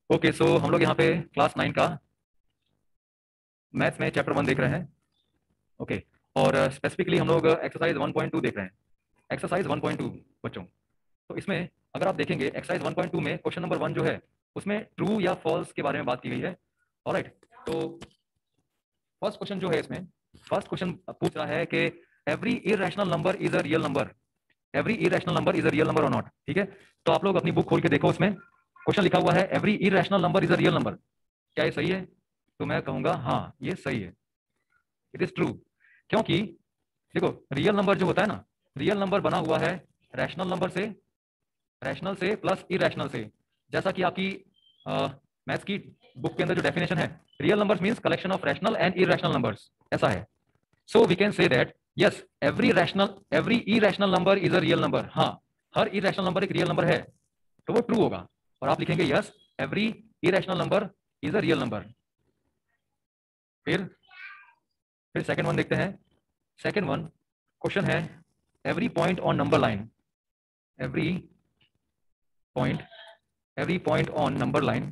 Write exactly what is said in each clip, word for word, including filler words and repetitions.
Okay so हम लोग यहाँ पे क्लास नाइन का मैथ्स में चैप्टर वन देख रहे हैं। Okay okay. और स्पेसिफिकली हम लोग एक्सरसाइज वन पॉइंट टू देख रहे हैं। एक्सरसाइज वन पॉइंट टू बच्चों, तो इसमें अगर आप देखेंगे एक्सरसाइज वन पॉइंट टू में क्वेश्चन नंबर वन जो है उसमें ट्रू या फॉल्स के बारे में बात की गई है। ऑलराइट, तो फर्स्ट क्वेश्चन जो है इसमें फर्स्ट क्वेश्चन पूछ रहा है कि every irrational number is a real number. Every irrational number is a real number और नॉट। ठीक है, तो आप लोग अपनी बुक खोल के देखो, उसमें क्वेश्चन लिखा हुआ है every irrational number is a real number. क्या ये सही है? तो मैं कहूंगा हाँ ये सही है, इट इज ट्रू। क्योंकि देखो रियल नंबर जो होता है ना, रियल नंबर बना हुआ है रैशनल नंबर से, रैशनल से प्लस इरेशनल से। जैसा कि आपकी मैथ्स की बुक के अंदर जो डेफिनेशन है, real numbers means collection of rational and irrational numbers, ऐसा है। So we can say that yes every rational every irrational number is a real number. हाँ, हर इरेशनल नंबर एक रियल नंबर है, तो वो ट्रू होगा। और आप लिखेंगे yes every irrational number is a real number. फिर फिर सेकंड वन देखते हैं। सेकंड वन क्वेश्चन है every point on number line, every point every point on number line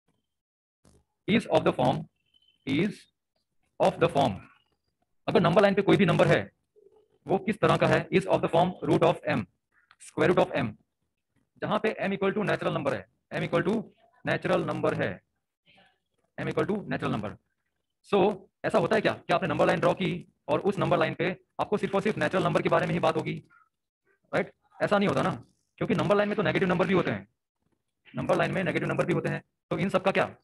is of the form is of the form. अगर number line पे कोई भी number है वो किस तरह का है? Is of the form root of m, square root of m, जहां पे m equal to natural number है, m equal to natural number है, m equal to natural number. So ऐसा होता है क्या कि आपने नंबर लाइन ड्रॉ की और उस नंबर लाइन पे आपको सिर्फ और सिर्फ नेचुरल नंबर के बारे में ही बात होगी? राइट, ऐसा नहीं होता ना, क्योंकि नंबर लाइन में तो नेगेटिव नंबर भी होते हैं, नंबर लाइन में नेगेटिव नंबर भी होते हैं। तो इन सब का क्या,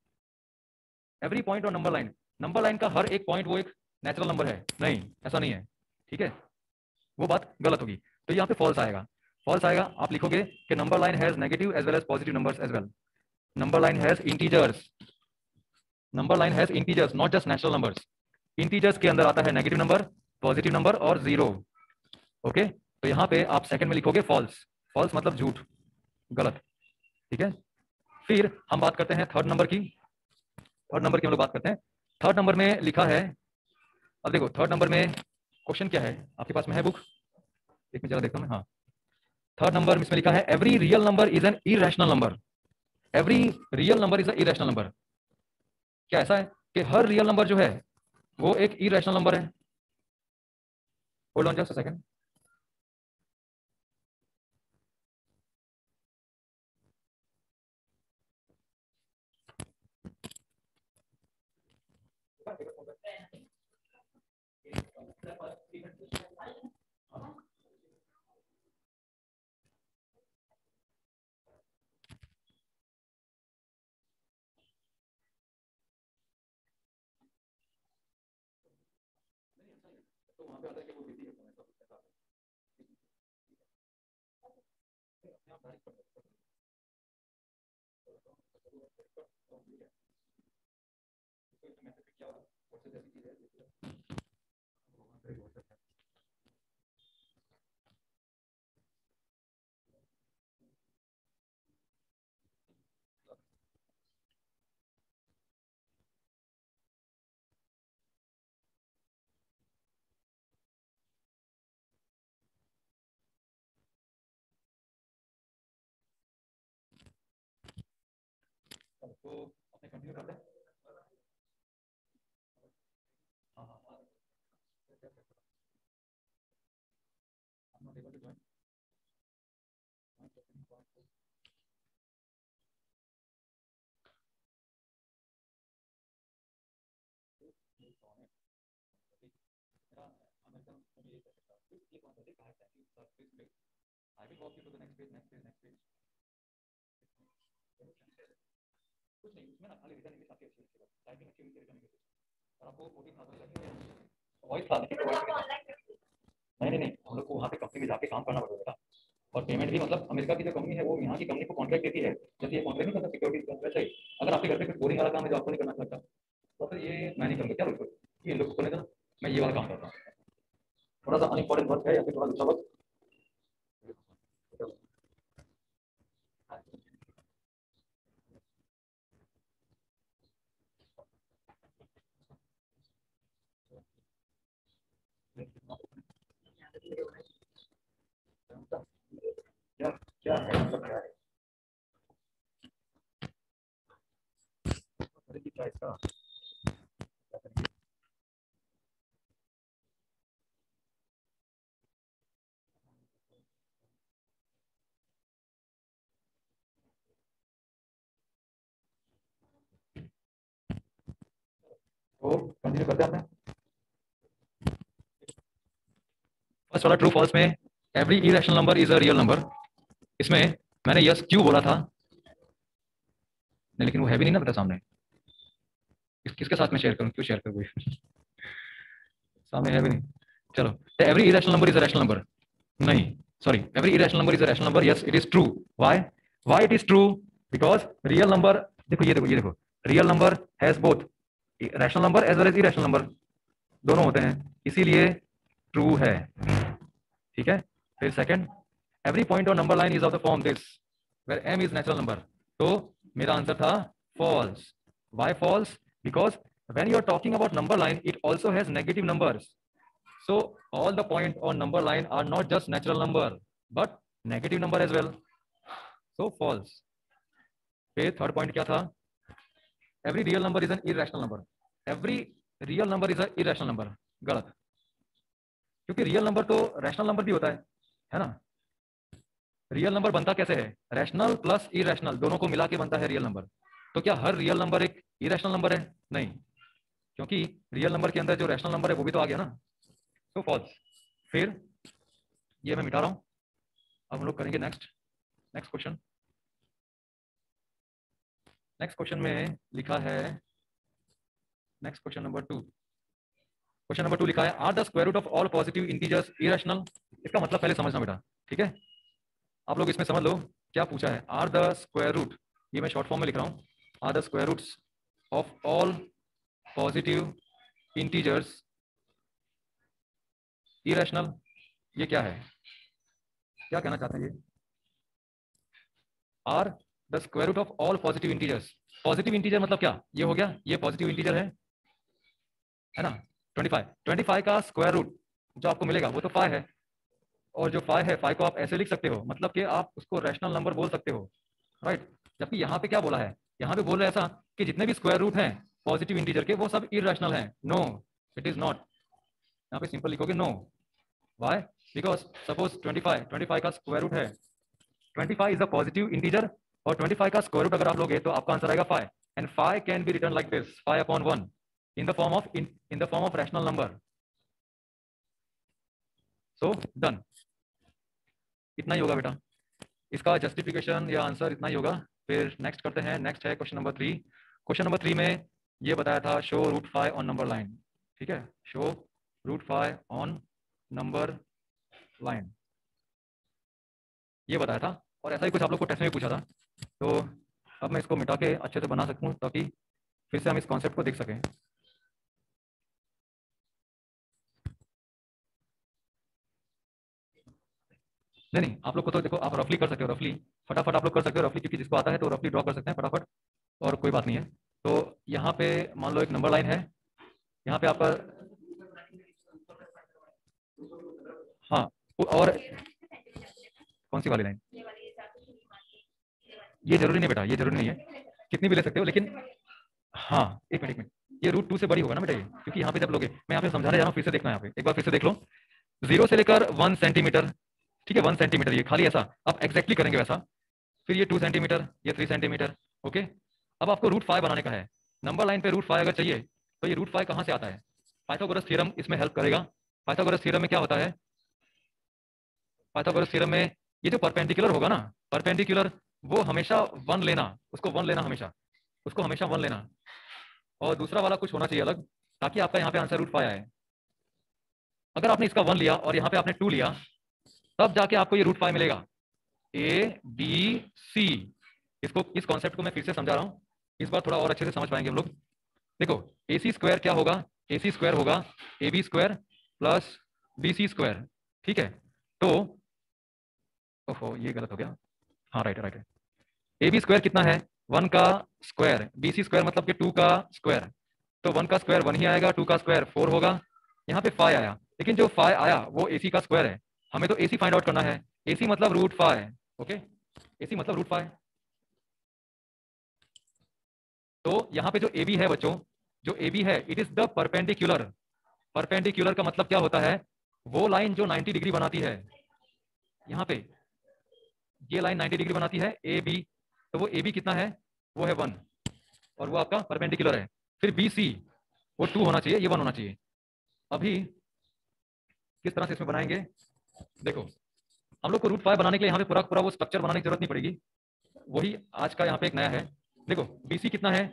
एवरी पॉइंट और नंबर लाइन, नंबर लाइन का हर एक पॉइंट वो एक नेचुरल नंबर है? नहीं, ऐसा नहीं है। ठीक है, वो बात गलत होगी, तो यहाँ पे फॉल्स आएगा। फॉल्स आएगा, आप लिखोगे कि number line has negative as well as positive numbers as well. Number line has integers, number line has integers not just natural numbers. Integers के अंदर आता है नेगेटिव नंबर, पॉजिटिव नंबर और जीरो। ओके, तो यहाँ पे आप सेकंड में लिखोगे फॉल्स। फॉल्स मतलब झूठ, गलत। ठीक है, फिर हम बात करते हैं थर्ड नंबर की। थर्ड नंबर की हम लोग बात करते हैं। थर्ड नंबर में लिखा है, अब देखो थर्ड नंबर में क्वेश्चन क्या है, आपके पास में है बुक? एक मिनट जरा देखता हूं मैं। हाँ, थर्ड नंबर में इसमें लिखा है every real number is an irrational number. Every real number is a irrational number. क्या ऐसा है कि हर रियल नंबर जो है वो एक इरेशनल नंबर है? Hold on just a second. तो अपने कंटिन्यू करते हैं। हाँ हाँ हाँ, I'm not able to join. I will walk you to the next page, next page, next page. कुछ नहीं, उसमें ना खाली रिटर्न इंग्लिश आपकी अच्छी लिखेगा, टाइपिंग अच्छी होनी चाहिए रिटर्न इंग्लिश। और आपको फोर्टीन थाउजेंड लगेगा वॉइस क्लास की प्रोवाइड करेंगे। नहीं नहीं नहीं, हम लोग को वहाँ पे कंपनी में जाके काम करना पड़ेगा, और पेमेंट भी मतलब अमेरिका की जो कंपनी है वो यहाँ की कंपनी को कॉन्ट्रैक्ट देती है, जैसे ये कॉन्ट्रैक्ट नहीं करता सिक्योरिटी वैसे ही। अगर आपके घर पे कुछ बोरिंग वाला काम है जो आपको नहीं करना लगता, तो फिर ये मैं नहीं करूँगा। क्या बोलते हो, ये लोग को नहीं, मैं ये वाला काम करता हूँ, थोड़ा सा अनइम्पोर्टेंट वर्क है या फिर थोड़ा दूसरा वर्क। क्या क्या है मतलब क्या है? क्या इसका तो कंटिन्यू करते हैं। फर्स्ट वाला ट्रू फॉल्स में every irrational number is a real number, इसमें मैंने यस क्यों बोला था नहीं, लेकिन वो है भी नहीं ना बेटा सामने, किस, किसके साथ में शेयर करूं, क्यों शेयर करूं सामने है भी नहीं। चलो, every irrational number is a rational number, नहीं sorry, every irrational number is a rational number, yes it is true. Why why it is true? Because real number, देखो ये देखो ये देखो, real number has both rational number as well as irrational number, दोनों होते हैं, इसीलिए true है। ठीक है, फिर second, every point on number line is of the form this where M is natural number, तो मेरा आंसर था false. Why false? Because when you are talking about number line it also has negative numbers, so all the point on number line are not just natural number but negative number as well, so false। फिर third point क्या था? every real number is an irrational number, every real number is a irrational number, गलत, क्योंकि real number तो rational number भी होता है है ना। रियल नंबर बनता कैसे है? रैशनल प्लस इरेशनल दोनों को मिला के बनता है रियल नंबर, तो क्या हर रियल नंबर एक इरेशनल नंबर है? नहीं, क्योंकि रियल नंबर के अंदर जो रैशनल नंबर है वो भी तो आ गया ना, तो फॉल्स। फिर ये मैं मिटा रहा हूं, अब हम लोग करेंगे next next question. Next question में लिखा है, next question number two, question number two लिखा है are the square root of all positive integers irrational. इसका मतलब पहले समझना बेटा, ठीक है, आप लोग इसमें समझ लो क्या पूछा है। आर द स्क्वायर रूट, ये मैं शॉर्ट फॉर्म में लिख रहा हूं, are the square roots of all positive integers irrational, ये क्या है, क्या कहना चाहते हैं ये? Are the square root of all positive integers, positive integer मतलब क्या? ये हो गया, ये पॉजिटिव इंटीजर है है ना, ट्वेंटी फाइव, ट्वेंटी फाइव का स्क्वायर रूट जो आपको मिलेगा वो तो फाइव है, और जो फाइव है, फाइव को आप ऐसे लिख सकते हो, मतलब कि आप उसको रैशनल नंबर बोल सकते हो, राइट। जबकि यहाँ पे क्या बोला है? यहाँ पे बोल रहे ऐसा कि जितने भी स्क्वायर रूट हैं पॉजिटिव इंटीजर के वो सब इरेशनल हैं। नो, इट इज नॉट, यहाँ पे सिंपल लिखोगे no. Why? Because suppose twenty five, twenty five का स्क्वायर रूट है, twenty five is a positive integer, और ट्वेंटी फाइव का स्क्वायर रूट अगर आप लोगे तो आपका आंसर आएगा five, and five can be written like this, five upon one in the form of in, in the form of rational number, so done। इतना ही होगा बेटा, इसका जस्टिफिकेशन या आंसर इतना ही होगा। फिर नेक्स्ट करते हैं, नेक्स्ट है question number three. Question number three में ये बताया था show root five on number line, ठीक है, show root five on number line, ये बताया था, और ऐसा ही कुछ आप लोग को टेस्ट में पूछा था, तो अब मैं इसको मिटा के अच्छे से बना सकूं ताकि फिर से हम इस कॉन्सेप्ट को देख सकें। नहीं नहीं, आप लोग को तो देखो, आप रफली कर सकते हो, रफली फटाफट आप लोग कर सकते हो रफली, क्योंकि जिसको आता है तो रफली ड्रॉ कर सकते हैं फटाफट, और कोई बात नहीं है। तो यहाँ पे मान लो एक नंबर लाइन है, यहाँ पे आपका, हाँ, और कौन सी वाली लाइन? ये जरूरी नहीं बेटा, ये जरूरी नहीं है, कितनी भी ले सकते हो, लेकिन हाँ, एक मिनट एक मिनट, ये रूट टू से बड़ी होगा ना बेटा ये, क्योंकि यहाँ पे जब लोगे, मैं यहाँ पे समझाने जा रहा हूँ, फिर से देखना, यहाँ पे एक बार फिर से देख लो, जीरो से लेकर वन सेंटीमीटर, ठीक है, वन सेंटीमीटर, ये खाली ऐसा आप एक्जैक्टली करेंगे वैसा, फिर ये टू सेंटीमीटर, ये थ्री सेंटीमीटर, ओके। अब आपको रूट फाइव बनाने का है, नंबर लाइन पे रूट फाइव अगर चाहिए तो ये रूट फाइव कहाँ से आता है? पाइथागोरस थ्योरम इसमें हेल्प करेगा। पाइथागोरस थ्योरम में क्या होता है? पाइथागोरस थ्योरम में ये जो परपेंडिकुलर होगा ना, परपेंडिकुलर वो हमेशा वन लेना, उसको वन लेना, हमेशा उसको हमेशा वन लेना, और दूसरा वाला कुछ होना चाहिए अलग, ताकि आपका यहाँ पे आंसर रूट फाइव आए। अगर आपने इसका वन लिया और यहाँ पे आपने टू लिया, तब जाके आपको ये रूट फाइव मिलेगा। ए बी सी, इसको, इस कॉन्सेप्ट को मैं फिर से समझा रहा हूँ, इस बार थोड़ा और अच्छे से समझ पाएंगे हम लोग। देखो, ए सी स्क्वायर क्या होगा? ए सी स्क्वायर होगा A B square plus B C square, ठीक है। तो ओहो, ये गलत हो गया, हाँ right right, A B square कितना है? वन का स्क्वायर, बी सी स्क्वायर मतलब कि टू का स्क्वायर, तो वन का स्क्वायर वन ही आएगा, टू का स्क्वायर फोर होगा, यहाँ पे फाइव आया, लेकिन जो फाइव आया वो एसी का स्क्वायर है, हमें तो एसी फाइंड आउट करना है, एसी मतलब रूट फाइव, ओके, एसी मतलब रूट फाइव। तो यहाँ पे जो ए बी है बच्चों, जो ए बी है it is the perpendicular. Perpendicular का मतलब क्या होता है, वो लाइन जो नाइंटी डिग्री बनाती है, यहाँ पे ये लाइन नाइंटी डिग्री बनाती है ए बी, तो वो ए बी कितना है, वो है वन, और वो आपका परपेंडिकुलर है। फिर बी सी वो टू होना चाहिए, ये वन होना चाहिए। अभी किस तरह से इसमें बनाएंगे, देखो हम लोग को रूट फाइव बनाने के लिए यहाँ पे पूरा पूरा वो स्ट्रक्चर बनाने की जरूरत नहीं पड़ेगी, वही आज का यहाँ पे एक नया है। देखो बीसी कितना है,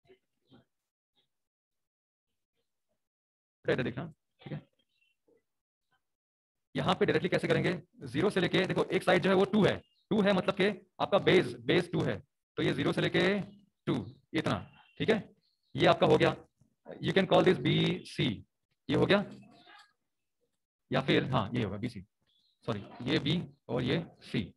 देखना ठीक है। यहाँ पे डायरेक्टली कैसे करेंगे, जीरो से लेके, देखो एक साइड जो है वो टू है, टू है मतलब कि आपका बेस बेस टू है, तो ये जीरो से लेके टू इतना, ठीक है। ये आपका हो गया, you can call this B C, ये हो गया, या फिर हाँ ये होगा बी सी, सॉरी ये बी और ये सी।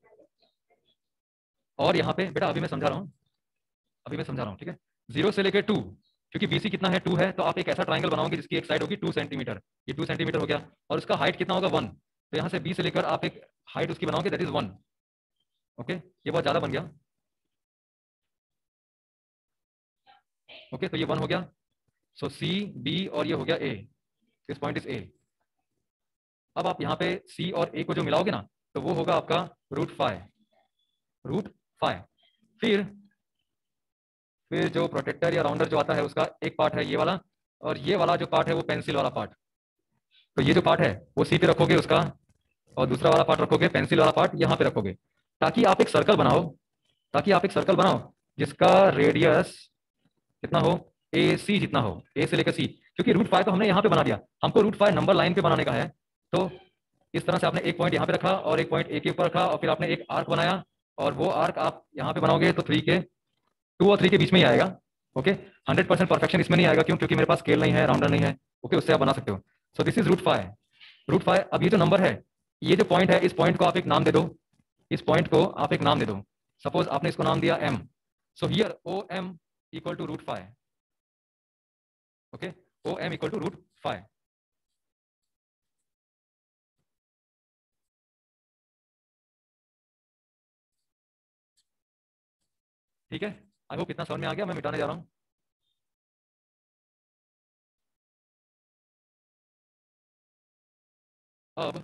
और यहाँ पे बेटा अभी मैं समझा रहा हूँ, अभी मैं समझा रहा हूँ ठीक है। जीरो से लेके टू, क्योंकि बीसी कितना है, टू है, तो आप एक ऐसा ट्राइंगल बनाओगे जिसकी एक साइड होगी टू सेंटीमीटर, ये टू सेंटीमीटर हो गया, और उसका हाइट कितना होगा वन, तो यहाँ से बी से लेकर आप एक हाइट उसकी बनाओगे दैट इज वन। ओके, ये बहुत ज्यादा बन गया। ओके, तो ये वन हो गया, सो सी बी और ये हो गया A, this point is A. अब आप यहाँ पे सी और ए को जो मिलाओगे ना, तो वो होगा आपका रूट फाइव, रूट फाइव। फिर फिर जो प्रोटेक्टर या राउंडर जो आता है उसका एक पार्ट है ये वाला, और ये वाला जो पार्ट है वो पेंसिल वाला पार्ट। तो ये जो पार्ट है वो सी पे रखोगे उसका, और दूसरा वाला पार्ट रखोगे, पेंसिल वाला पार्ट यहाँ पे रखोगे, ताकि आप एक सर्कल बनाओ, ताकि आप एक सर्कल बनाओ जिसका रेडियस कितना हो, ए सी जितना हो, ए से लेकर सी। क्योंकि रूट फाइव तो हमने यहाँ पे बना दिया, हमको रूट फाइव नंबर लाइन पे बनाने का है, तो इस तरह से आपने एक पॉइंट यहाँ पे रखा और एक पॉइंट ए के ऊपर रखा, और फिर आपने एक आर्क बनाया, और वो आर्क आप यहाँ पे बनाओगे तो थ्री के टू और थ्री के बीच में ही आएगा। ओके, हंड्रेड परसेंट परफेक्शन इसमें नहीं आएगा, क्यों, क्योंकि मेरे पास स्केल नहीं है, राउंडर नहीं है। ओके, उससे आप बना सकते हो। So this is root five, root five. अब ये जो नंबर है, ये जो पॉइंट है, इस पॉइंट को आप एक नाम दे दो, इस पॉइंट को आप एक नाम दे दो, सपोज आपने इसको नाम दिया M, so here O M equal to root five. Okay, O M equal to root five. ठीक है, आई होप इतना समझ में आ गया, मैं मिटाने जा रहा हूं। अब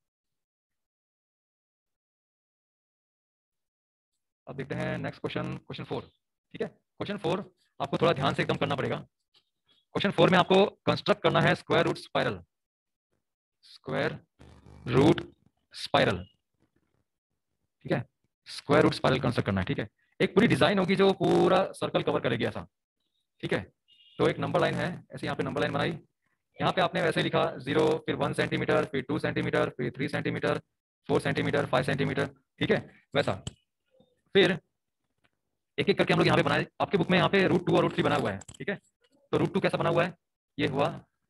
अब देखते हैं नेक्स्ट क्वेश्चन, क्वेश्चन फोर। ठीक है, क्वेश्चन फोर आपको थोड़ा ध्यान से एकदम करना पड़ेगा। क्वेश्चन फोर में आपको कंस्ट्रक्ट करना है square root spiral, square root spiral. ठीक है, स्क्वायर रूट स्पाइरल कंस्ट्रक्ट करना है। ठीक है, एक पूरी डिजाइन होगी जो पूरा सर्कल कवर करेगी ऐसा। ठीक है, तो एक नंबर लाइन है, ऐसे यहाँ पे नंबर लाइन बनाई, यहाँ पे आपने वैसे लिखा जीरो, फिर वन सेंटीमीटर, फिर टू सेंटीमीटर, फिर three centimetre, four centimetre, five centimetre. ठीक है, वैसा फिर एक एक करके हम लोग यहाँ पे बनाए। आपके बुक में यहाँ पे रूट टू और रूट थ्री बना हुआ है। ठीक है, तो रूट टू कैसा बना हुआ है, ये हुआ,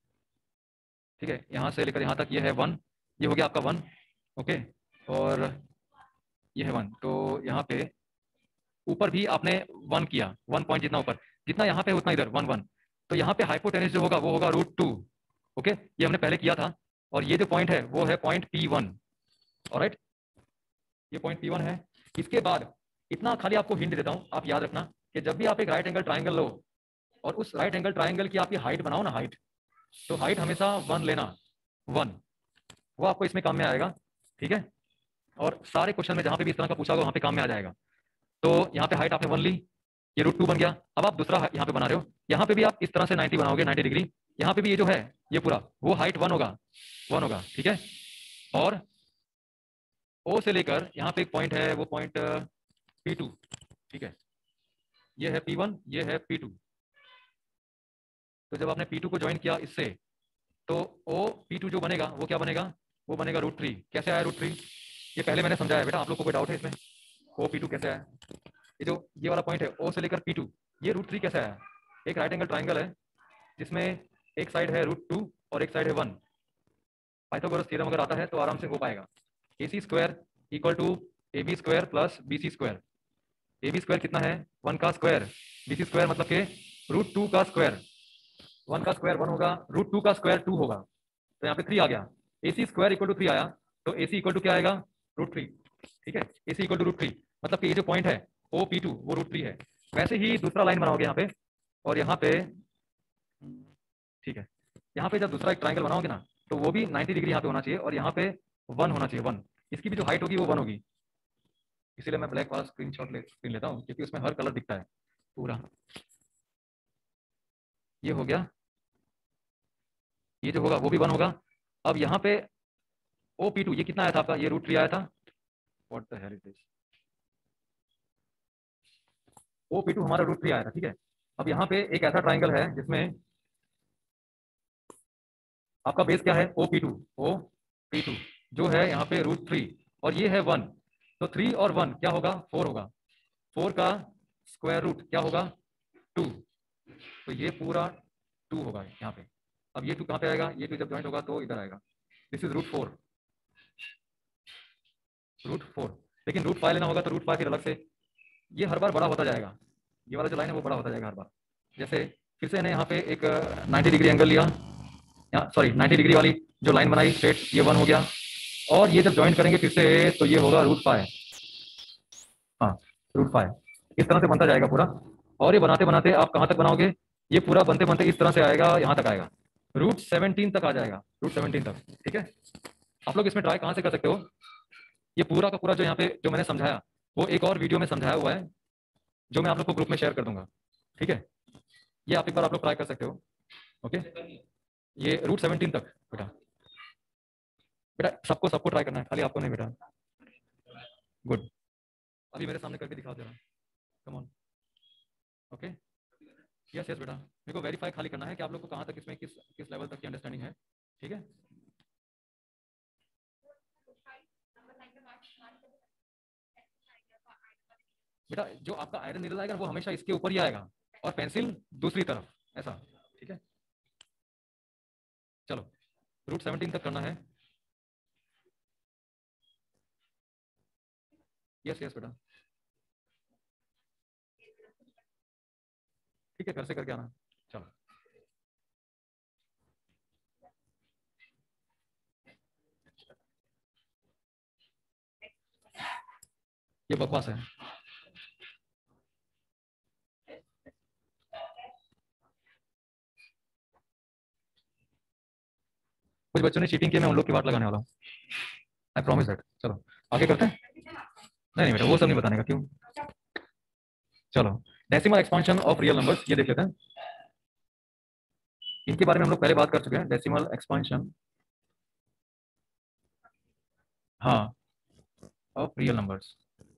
ठीक है, यहाँ से लेकर यहाँ तक ये है वन, ये हो गया आपका वन। ओके, और ये है वन, तो यहाँ पे ऊपर भी आपने वन किया, वन पॉइंट जितना ऊपर, जितना यहाँ पे उतना इधर वन वन। तो यहाँ पे हाइपोटेनस जो होगा वो होगा रूट टू। ओके, ये हमने पहले किया था, और ये जो पॉइंट है वो है पॉइंट पी वन। ऑलराइट, ये पॉइंट पी वन है। इसके बाद इतना खाली आपको हिंट देता हूं, आप याद रखना कि जब भी आप एक राइट एंगल ट्राइंगल लो और उस राइट एंगल ट्राइंगल की आपकी हाइट बनाओ ना, हाइट, तो हाइट हमेशा वन लेना, वन, वो आपको इसमें काम में आएगा। ठीक है, और सारे क्वेश्चन में जहां पे भी इस तरह का पूछा होगा वहां पे काम में आ जाएगा। तो यहाँ पे हाइट आपने वन ली, ये रूट टू बन गया। अब आप दूसरा यहाँ पे बना रहे हो, यहाँ पे भी आप इस तरह से नाइंटी बनाओगे, नाइंटी डिग्री। यहाँ पे भी ये जो है ये पूरा वो हाइट वन होगा, वन होगा। ठीक है, और ओ से लेकर यहाँ पे एक पॉइंट है, वो पॉइंट पी टू। ठीक है, ये है पी वन, ये है पी टू। तो जब आपने पी टू को ज्वाइन किया इससे, तो ओ पी टू जो बनेगा वो क्या बनेगा, वो बनेगा रूट थ्री। कैसे आया रूट थ्री, ये पहले मैंने समझाया बेटा, आप लोग को कोई डाउट है इसमें, ओ पी टू कैसे आया। ये जो ये वाला पॉइंट है ओ से लेकर पी टू, ये रूट थ्री कैसे आया। एक राइट एंगल ट्राइंगल है जिसमें एक साइड है रूट टू और एक साइड है वन। पाइथागोरस थ्योरम अगर आता है तो आराम से हो पाएगा। A C square equal to A B square plus B C square. A B square कितना है, वन का स्क्वायर, बी सी स्क्वायर मतलब के रूट टू का स्क्वायर, वन का स्क्वायर वन होगा, रूट टू का स्क्वायर टू होगा, तो यहाँ पे थ्री आ गया। A C square equal to three आया, तो ए सी इक्वल टू क्या आएगा, रूट थ्री। ठीक है, A C equal to root three, मतलब कि ये जो पॉइंट है ओ पी टू वो रूट थ्री है। वैसे ही दूसरा लाइन बनाओगे यहाँ पे, और यहाँ पे ठीक है, यहाँ पे जब दूसरा एक ट्राइंगल बनाओगे ना तो वो भी नाइन्टी डिग्री यहाँ पे होना चाहिए और यहाँ पे वन होना चाहिए, वन। इसकी भी जो हाइट होगी वो वन होगी। इसीलिए मैं ब्लैक वाला स्क्रीनशॉट ले स्क्रीन लेता हूँ क्योंकि उसमें हर कलर दिखता है पूरा। ये हो गया, ये जो होगा वो भी वन होगा। अब यहाँ पे ओ पी टू ये कितना आया था आपका, ये रूट थ्री आया था। What the hell is this, O P two हमारा रूट थ्री आया था, ठीक है। अब यहाँ पे एक ऐसा ट्राइंगल है जिसमें आपका बेस क्या है, O P two, O P two जो है यहाँ पे रूट थ्री और ये है वन। तो थ्री और वन क्या होगा, फोर होगा। फोर का स्क्वायर रूट क्या होगा, टू। तो ये पूरा टू होगा यहाँ पे। अब ये टू कहाँ पे आएगा, ये टू जब ज्वाइंट होगा तो इधर आएगा। This is root four, root four. लेकिन रूट फाइव लेना होगा तो रूट फाइव फिर अलग से, ये हर बार बड़ा होता जाएगा। ये वाला जो लाइन है वो बड़ा होता जाएगा हर बार। जैसे फिर से यहाँ पे एक नाइन्टी डिग्री एंगल लिया, सॉरी नाइन्टी डिग्री वाली जो लाइन बनाई स्ट्रेट, ये वन हो गया। और ये जब ज्वाइन करेंगे फिर से तो ये होगा रूट फाइव, हाँ रूट फाइव। इस तरह से बनता जाएगा पूरा। और ये बनाते बनाते आप कहाँ तक बनाओगे, ये पूरा बनते बनते इस तरह से आएगा, यहाँ तक आएगा, रूट सेवनटीन तक आ जाएगा, रूट सेवनटीन तक। ठीक है, आप लोग इसमें ट्राई कहाँ से कर सकते हो, ये पूरा का पूरा जो यहाँ पे जो मैंने समझाया वो एक और वीडियो में समझाया हुआ है जो मैं आप लोग को ग्रुप में शेयर कर दूंगा। ठीक है, ये आप एक बार आप लोग ट्राई कर सकते हो। ओके, ये रूट सेवनटीन तक बेटा, बेटा सबको सबको ट्राई करना है, खाली आपको नहीं बेटा। गुड, अभी मेरे सामने करके दिखा दे रहा, come on. Okay, yes yes बेटा, मेरे को वेरीफाई खाली करना है कि आप लोग को कहाँ तक इसमें किस किस लेवल तक की अंडरस्टैंडिंग है। ठीक है, बेटा जो आपका आयरन निडल आएगा वो हमेशा इसके ऊपर ही आएगा और पेंसिल दूसरी तरफ, ऐसा। ठीक है, चलो रूट सेवनटीन तक करना है। यस यस बेटा, ठीक है, घर से करके आना। चलो ये बकवास है। कुछ बच्चों ने चीटिंग की, मैं उन लोग की बात लगाने वाला हूँ, आई प्रॉमिस दैट। चलो आगे करते हैं। नहीं नहीं बेटा वो सब नहीं बताने का, क्यों। चलो decimal expansion of real numbers ये देख लेते हैं। इनके बारे में हम लोग पहले बात कर चुके हैं, डेसिमल एक्सपांशन हाँ ऑफ रियल नंबर्स।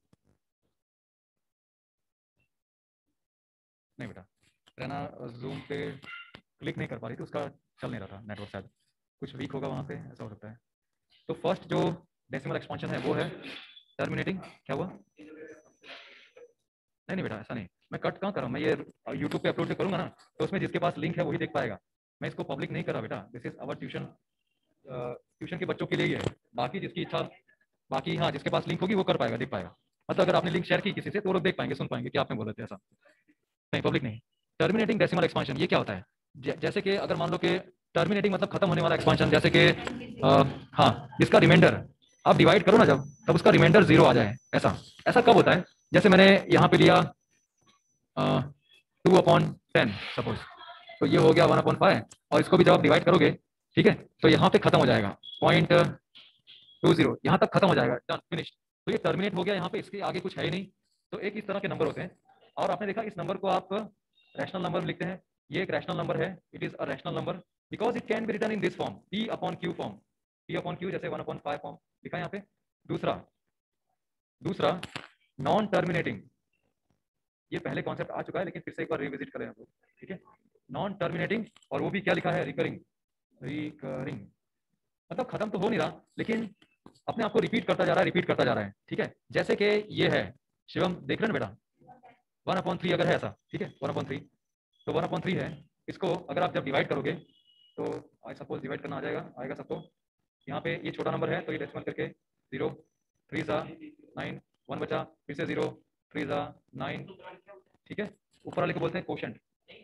नहीं बेटा रहना जूम पे क्लिक नहीं कर पा रही थी, उसका चल नहीं रहा था नेटवर्क, शायद कुछ वीक होगा वहाँ पे, ऐसा हो सकता है। तो फर्स्ट जो डेसिमल एक्सपांशन है वो है टर्मिनेटिंग, क्या हुआ। नहीं नहीं बेटा ऐसा नहीं, मैं कट कहाँ कर रहा हूँ, मैं ये यूट्यूब पे अपलोड करूंगा ना तो उसमें जिसके पास लिंक है वही देख पाएगा। मैं इसको पब्लिक नहीं कर रहा बेटा, this is our tuition, tuition के बच्चों के लिए ही है। बाकी जिसकी इच्छा, बाकी हाँ जिसके पास लिंक होगी वो कर पाएगा, देख पाएगा। मतलब अगर आपने लिंक शेयर की किसी से तो वो लोग देख पाएंगे, सुन पाएंगे कि आपने बोला था, ऐसा नहीं, पब्लिक नहीं। टर्मिनेटिंग डेसिमल एक्सपांशन ये क्या होता है, जैसे कि अगर मान लो कि टर्मिनेटिंग मतलब खत्म होने वाला एक्सपांशन, जैसे कि हाँ इसका रिमाइंडर आप डिवाइड करो ना जब, तब उसका रिमाइंडर जीरो आ जाए, ऐसा। ऐसा कब होता है, जैसे मैंने यहाँ पे लिया टू अपॉन टेन सपोज, तो ये हो गया वन अपॉन फाइव, और इसको भी जब आप डिवाइड करोगे ठीक है तो यहाँ पे खत्म हो जाएगा पॉइंट टू जीरो, यहाँ तक खत्म हो जाएगा, डन फिनिश। तो ये टर्मिनेट हो गया, यहाँ पे इसके आगे कुछ है ही नहीं। तो एक इस तरह के नंबर होते हैं, और आपने देखा इस नंबर को आप रैशनल नंबर लिखते हैं, ये एक रैशनल नंबर है, it is a rational number because it can be written in this form, P upon Q form, P upon Q जैसे वन अपॉन फाइव फॉर्म लिखा है यहाँ पे। दूसरा दूसरा नॉन टर्मिनेटिंग, ये पहले कॉन्सेप्ट आ चुका है लेकिन फिर से एक बार रिविजिट करें हम लोग, ठीक है। नॉन टर्मिनेटिंग, और वो भी क्या लिखा है, रिकरिंग, रिकरिंग मतलब खत्म तो हो नहीं रहा लेकिन अपने आप को रिपीट करता जा रहा है, रिपीट करता जा रहा है, ठीक है। जैसे कि ये है शिवम, देख रहे हैं ना बेटा, वन अपॉन थ्री अगर है ऐसा, ठीक है, वन अपॉन थ्री, तो वन अपॉन थ्री है, इसको अगर आप जब डिवाइड करोगे तो आई सपोज डिवाइड करना आ जाएगा, आएगा सबको। यहाँ पे ये छोटा नंबर है तो ये डेसिमल करके जीरो, थ्री सा नाइन, वन बचा, फिर से जीरो, थ्री सा नाइन, ठीक है। ऊपर वाले को बोलते हैं कोशेंट,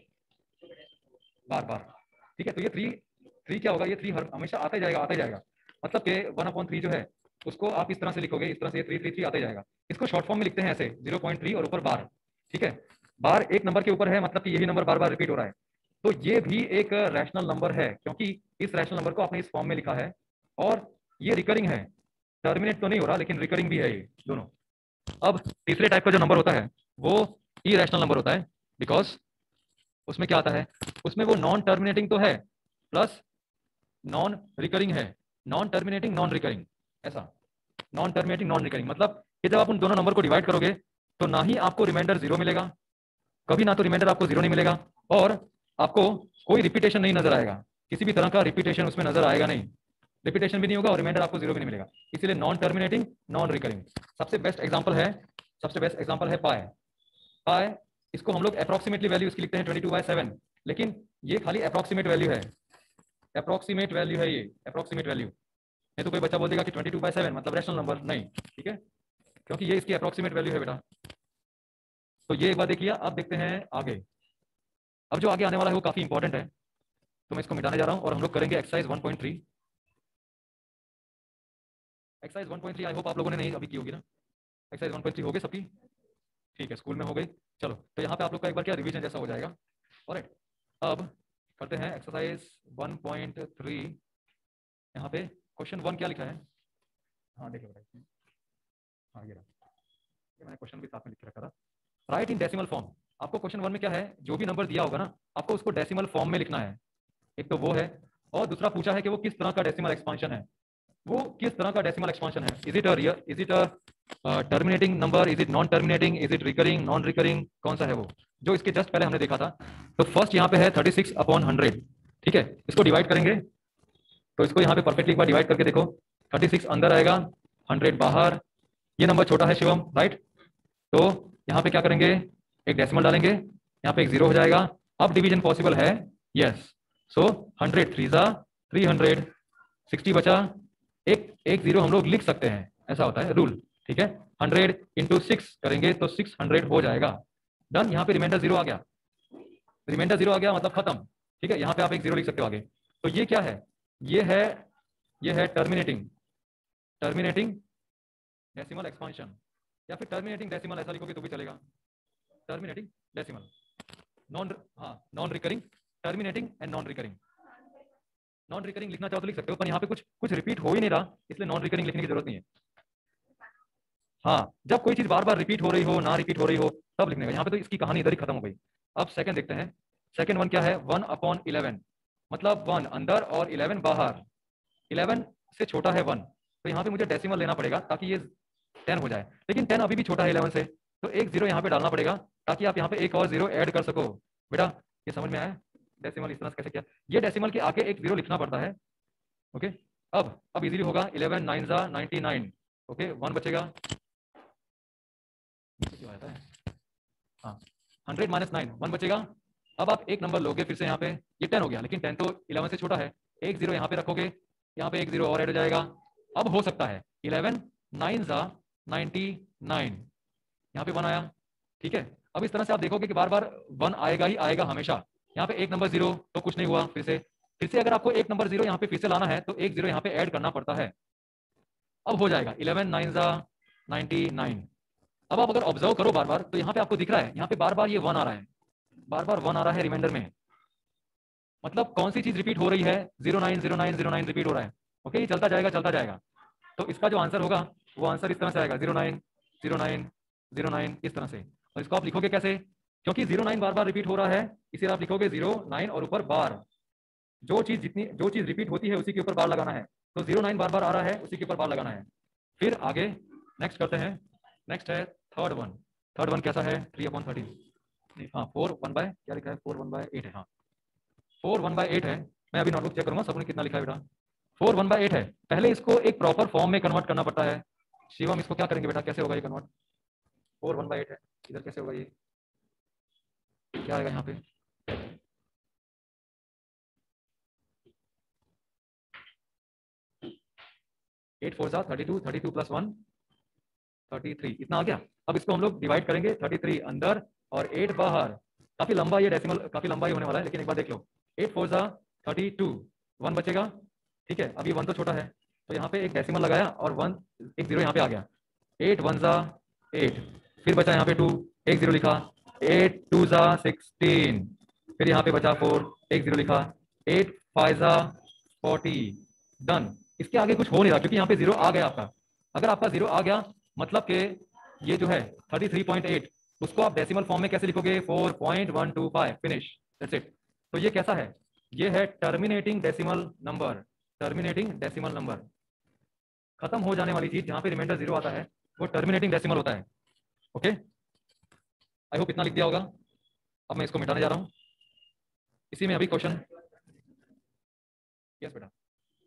बार बार, ठीक है। तो ये थ्री, थ्री क्या होगा, ये थ्री हमेशा आता ही जाएगा, आता ही जाएगा। मतलब कि वन अपॉन थ्री जो है उसको आप इस तरह से लिखोगे, इस तरह से थ्री थ्री थ्री आते जाएगा। इसको शॉर्ट फॉर्म में लिखते हैं ऐसे, जीरो पॉइंट थ्री और ऊपर बार, ठीक है। बार एक नंबर के ऊपर है, मतलब कि यही नंबर बार बार रिपीट हो रहा है, तो ये भी एक रैशनल नंबर है, क्योंकि इस रैशनल नंबर को आपने इस फॉर्म में लिखा है और ये रिकरिंग है, टर्मिनेट तो नहीं हो रहा लेकिन रिकरिंग भी है ये दोनों। अब तीसरे टाइप का जो नंबर होता है वो इरेशनल नंबर होता है, बिकॉज उसमें क्या आता है, उसमें वो नॉन टर्मिनेटिंग तो है प्लस नॉन रिकरिंग है, नॉन टर्मिनेटिंग नॉन रिकरिंग, ऐसा नॉन टर्मिनेटिंग नॉन रिकरिंग, मतलब कि जब आप उन दोनों नंबर को डिवाइड करोगे तो ना ही आपको रिमाइंडर जीरो मिलेगा, कभी ना तो रिमाइंडर आपको जीरो नहीं मिलेगा, और आपको कोई रिपीटेशन नहीं नजर आएगा, किसी भी तरह का रिपीटेशन उसमें नजर आएगा नहीं, रिपीटेशन भी नहीं होगा और रिमाइंडर आपको जीरो भी नहीं मिलेगा, इसीलिए नॉन टर्मिनेटिंग नॉन रिकरिंग। सबसे बेस्ट एग्जांपल है सबसे बेस्ट एग्जांपल है पाई। पाई इसको हम लोग अप्रोक्सीमेटली वैल्यू इसकी लिखते हैं ट्वेंटी टू बाय सेवन, लेकिन ये खाली अप्रोक्सीमेट वैल्यू है, अप्रोक्सीमेट वैल्यू है ये, अप्रोक्सीमेट वैल्यू। नहीं तो कोई बच्चा बोल देगा कि ट्वेंटी टू बाय सेवन मतलब रैशनल नंबर, नहीं, ठीक है, क्योंकि ये इसकी अप्रोक्सीमेट वैल्यू है बेटा। तो ये एक बार देखिए, अब देखते हैं आगे। अब जो आगे आने वाला है वो काफी इंपॉर्टेंट है, तो मैं इसको मिटाने जा रहा हूं और हम लोग करेंगे exercise one point three. Exercise one point three I hope आप लोगों ने नहीं अभी की होगी ना, एक्सरसाइज वन पॉइंट थ्री हो गई सबकी, ठीक है, स्कूल में हो गई। चलो तो यहाँ पे आप लोग का एक बार क्या रिवीजन जैसा हो जाएगा। ऑलराइट, अब करते हैं एक्सरसाइज वन पॉइंट थ्री। यहाँ पे क्वेश्चन वन क्या लिखा है, हाँ देख लो, हाँ ये रहा, ये मैंने क्वेश्चन भी साथ में लिख के रखा था, राइट इन डेसिमल फॉर्म। आपको क्वेश्चन वन में क्या है, जो भी नंबर दिया होगा ना आपको उसको डेसिमल फॉर्म में लिखना है, एक तो वो है, और दूसरा पूछा है कि वो किस तरह का डेसिमल एक्सपांशन है, वो किस तरह का डेसिमल एक्सपांशन है, is it a real, is it a terminating number, is it non terminating, is it recurring non recurring, कौन सा है वो, जो इसके जस्ट पहले हमने देखा था। तो फर्स्ट यहाँ पे है थर्टी सिक्स अपॉन हंड्रेड, ठीक है, इसको डिवाइड करेंगे, तो इसको यहाँ पे परफेक्टली एक बार डिवाइड करके देखो, थर्टी सिक्स अंदर आएगा, हंड्रेड बाहर, ये नंबर छोटा है शिवम, राइट, तो यहाँ पे क्या करेंगे, एक डेसिमल डालेंगे, यहाँ पे एक जीरो हो जाएगा। अब डिवीजन पॉसिबल है, यस, सो हंड्रेड थ्री जा थ्री हंड्रेड, सिक्सटी बचा, एक एक जीरो हम लोग लिख सकते हैं, ऐसा होता है रूल, ठीक है, हंड्रेड इंटू सिक्स करेंगे तो सिक्स हंड्रेड हो जाएगा, डन। यहाँ पे रिमाइंडर जीरो आ गया, रिमाइंडर जीरो आ गया मतलब खत्म, ठीक है, यहाँ पे आप एक जीरो लिख सकते हो आगे। तो ये क्या है, ये है ये है टर्मिनेटिंग टर्मिनेटिंग डेसिमल एक्सपांशन, या फिर टर्मिनेटिंग डेसिमल ऐसा लिखोगे तो भी चलेगा, टर्मिनेटिंग डेसिमल, नॉन हाँ non recurring, terminating and non recurring. Non recurring लिखना चाहो तो लिख सकते हो, पर यहाँ पे कुछ कुछ रिपीट हो ही नहीं रहा, इसलिए नॉन रिकरिंग लिखने की जरूरत नहीं है। हाँ, जब कोई चीज बार बार रिपीट हो रही हो, ना रिपीट हो रही हो, तब लिखने का। यहाँ पे तो इसकी कहानी इधर ही खत्म हो गई। अब सेकंड देखते हैं, सेकंड वन क्या है, वन अपॉन इलेवन, मतलब वन अंदर और इलेवन बाहर, इलेवन से छोटा है वन, तो यहाँ पे मुझे डेसिमल लेना पड़ेगा ताकि ये टेन हो जाए, लेकिन टेन अभी भी छोटा है इलेवन से, तो एक जीरो यहाँ पे डालना पड़ेगा ताकि आप यहाँ पे एक और जीरो ऐड कर सको। बेटा ये समझ में आया, डेसिमल इस तरह से कैसे किया, ये डेसिमल के आगे एक जीरो लिखना पड़ता है, ओके। अब अब इजीली होगा, इलेवन नाइन जा नाइनटी नाइन, ओके, वन बचेगा, हाँ, हंड्रेड माइनस नाइन, वन बचेगा। अब आप एक नंबर लोगे फिर से यहाँ पे, ये टेन हो गया, लेकिन टेन तो इलेवन से छोटा है, एक जीरो यहाँ पे रखोगे, यहाँ पे एक जीरो और ऐड हो जाएगा। अब हो सकता है इलेवन नाइन जा नाइनटी नाइन, यहाँ पे वन आया, ठीक है। अब इस तरह से आप देखोगे कि बार बार वन आएगा ही आएगा हमेशा। यहाँ पे एक नंबर जीरो तो कुछ नहीं हुआ, फिर से फिर से अगर आपको एक नंबर जीरो यहाँ पे फिर से लाना है तो एक जीरो यहाँ पे ऐड करना पड़ता है। अब हो जाएगा इलेवन नाइन जा नाइनटी नाइन। अब आप अगर ऑब्जर्व करो बार बार तो यहाँ पे आपको दिख रहा है, यहाँ पे बार बार ये वन आ रहा है, बार बार वन आ रहा है रिमाइंडर में, मतलब कौन सी चीज रिपीट हो रही है, zero nine zero nine zero nine repeat हो रहा है, ओके, ये चलता जाएगा चलता जाएगा। तो इसका जो आंसर होगा वो आंसर इस तरह से आएगा, zero nine zero nine zero nine, इस तरह से। और इसको आप लिखोगे कैसे, क्योंकि जीरो नाइन बार बार रिपीट हो रहा है, इसे आप लिखोगे जीरो नाइन और ऊपर बार, जो चीज जितनी जो चीज रिपीट होती है उसी के ऊपर बार लगाना है, तो जीरो नाइन बार बार आ रहा है, उसी के ऊपर बार लगाना है। फिर आगे नेक्स्ट करते हैं, नेक्स्ट है थर्ड वन। थर्ड वन कैसा है, थ्री अपॉन थर्टीन, हाँ फोर वन बाय क्या लिखा है, फोर वन बाय एट है, हाँ फोर वन बाय एट है। मैं अभी नोटबुक चेक करूंगा सबने कितना लिखा है बेटा, फोर वन बाय एट है। पहले इसको एक प्रॉपर फॉर्म में कन्वर्ट करना पड़ता है। शिवम इसको क्या करेंगे बेटा, कैसे होगा ये convert, four one by eight है, इधर कैसे होगा ये, क्या आएगा यहाँ पे, एट फोर सा thirty two, thirty two plus one thirty three, इतना आ गया। अब इसको हम लोग डिवाइड करेंगे, थर्टी थ्री अंदर और एट बाहर, काफी लंबा ये डेसिमल, काफी लंबा ही होने वाला है, लेकिन एक बार देख लो, एट फोर सा थर्टी टू, वन बचेगा, ठीक है। अभी वन तो छोटा है तो यहाँ पे एक डेसिमल लगाया और वन एक जीरो यहाँ पे आ गया, एट वन सा एट, फिर बचा यहाँ पे टू, एक जीरो लिखा, एट टू जा सिक्सटीन, फिर यहाँ पे बचा फोर, एक जीरो लिखा, एट फाइव जा फोर्टी, डन। इसके आगे कुछ हो नहीं रहा क्योंकि यहाँ पे जीरो आ गया आपका। अगर आपका जीरो आ गया मतलब कि ये जो है थर्टी थ्री पॉइंट एट, उसको आप डेसिमल फॉर्म में कैसे लिखोगे, four point one two five, finish, that's it. तो ये कैसा है, ये है terminating decimal number. Terminating decimal number, खत्म हो जाने वाली चीज जहां पे रिमाइंडर जीरो आता है वो टर्मिनेटिंग डेसिमल होता है। ओके, आई होप इतना लिख दिया होगा। अब मैं इसको मिटाने जा रहा हूं। इसी में अभी क्वेश्चन, यस बेटा,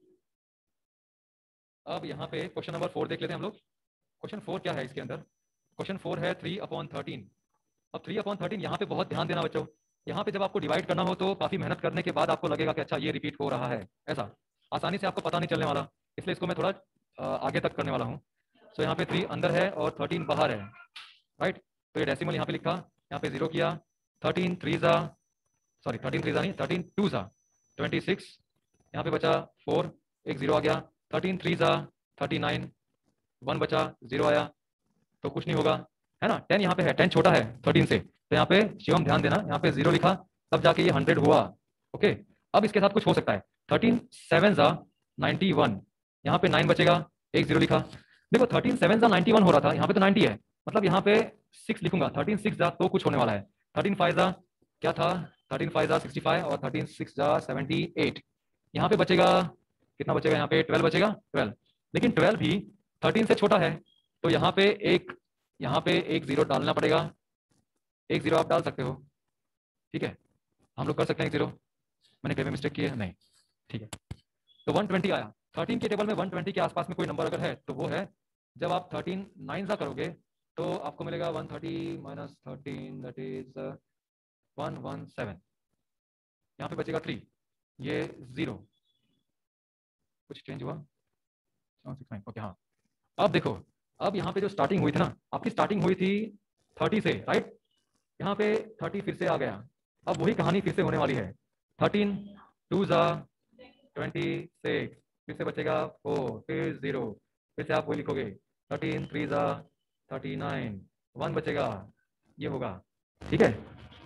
अब यहाँ पे क्वेश्चन नंबर फोर देख लेते हैं हम लोग। क्वेश्चन फोर क्या है इसके अंदर, क्वेश्चन फोर है थ्री अपॉन थर्टीन। अब थ्री अपॉन थर्टीन, यहाँ पे बहुत ध्यान देना बच्चों। यहाँ पे जब आपको डिवाइड करना हो तो काफी मेहनत करने के बाद आपको लगेगा कि अच्छा ये रिपीट हो रहा है, ऐसा आसानी से आपको पता नहीं चलने वाला, इसलिए इसको मैं थोड़ा आगे तक करने वाला हूँ। सो so, यहाँ पे थ्री अंदर है और थर्टीन बाहर है, राइट। तो ये डेसिमल यहाँ पे लिखा, यहाँ पे जीरो किया, थर्टीन थ्री जा, सॉरी थर्टीन थ्री जा नहीं, थर्टीन टू जा ट्वेंटी सिक्स, यहाँ पे बचा फोर, एक जीरो आ गया, थर्टीन थ्री जा थर्टी नाइन, वन बचा, जीरो आया, तो कुछ नहीं होगा, है ना। टेन यहाँ पे है, टेन छोटा है थर्टीन से, तो यहाँ पे शिवम ध्यान देना, यहाँ पे जीरो लिखा तब जाके ये हंड्रेड हुआ। ओके, अब इसके साथ कुछ हो सकता है, थर्टीन सेवन जा नाइनटी वन, यहाँ पे नाइन बचेगा, एक जीरो लिखा। देखो थर्टीन सेवन जा नाइनटी वन हो रहा था, यहाँ पे तो नाइनटी है, मतलब यहाँ पे सिक्स लिखूंगा, थर्टीन सिक्स जा तो कुछ होने वाला है, थर्टीन फाइव जा क्या था, थर्टीन फाइव जा सिक्सटी फाइव और थर्टीन सिक्स जा सेवेंटी एट, यहाँ पे बचेगा कितना बचेगा, यहाँ पे ट्वेल्व बचेगा, ट्वेल्व, लेकिन ट्वेल्व भी थर्टीन से छोटा है, तो यहाँ पे एक यहाँ पे एक जीरो डालना पड़ेगा, एक जीरो आप डाल सकते हो, ठीक है, हम लोग कर सकते हैं एक जीरो, मैंने कहीं मिस्टेक की है नहीं, ठीक है। तो वन ट्वेंटी आया, थर्टीन के टेबल में वन ट्वेंटी के आसपास में कोई नंबर अगर है तो वो है, जब आप थर्टीन नाइन सा करोगे तो आपको मिलेगा one thirty minus thirteen, that is one one seven, यहाँ पे बचेगा थ्री, ये जीरो, कुछ चेंज हुआ, ओके हाँ। अब देखो, अब यहाँ पे जो स्टार्टिंग हुई थी ना, आपकी स्टार्टिंग हुई थी थर्टी से, राइट, यहाँ पे थर्टी फिर से आ गया, अब वही कहानी फिर से होने वाली है, थर्टीन टू जा ट्वेंटी सिक्स, फिर से बचेगा फोर, फिर जीरो, फिर से आप वही लिखोगे, थर्टीन थ्री जा थर्टी नाइन, वन बचेगा, ये होगा, ठीक है,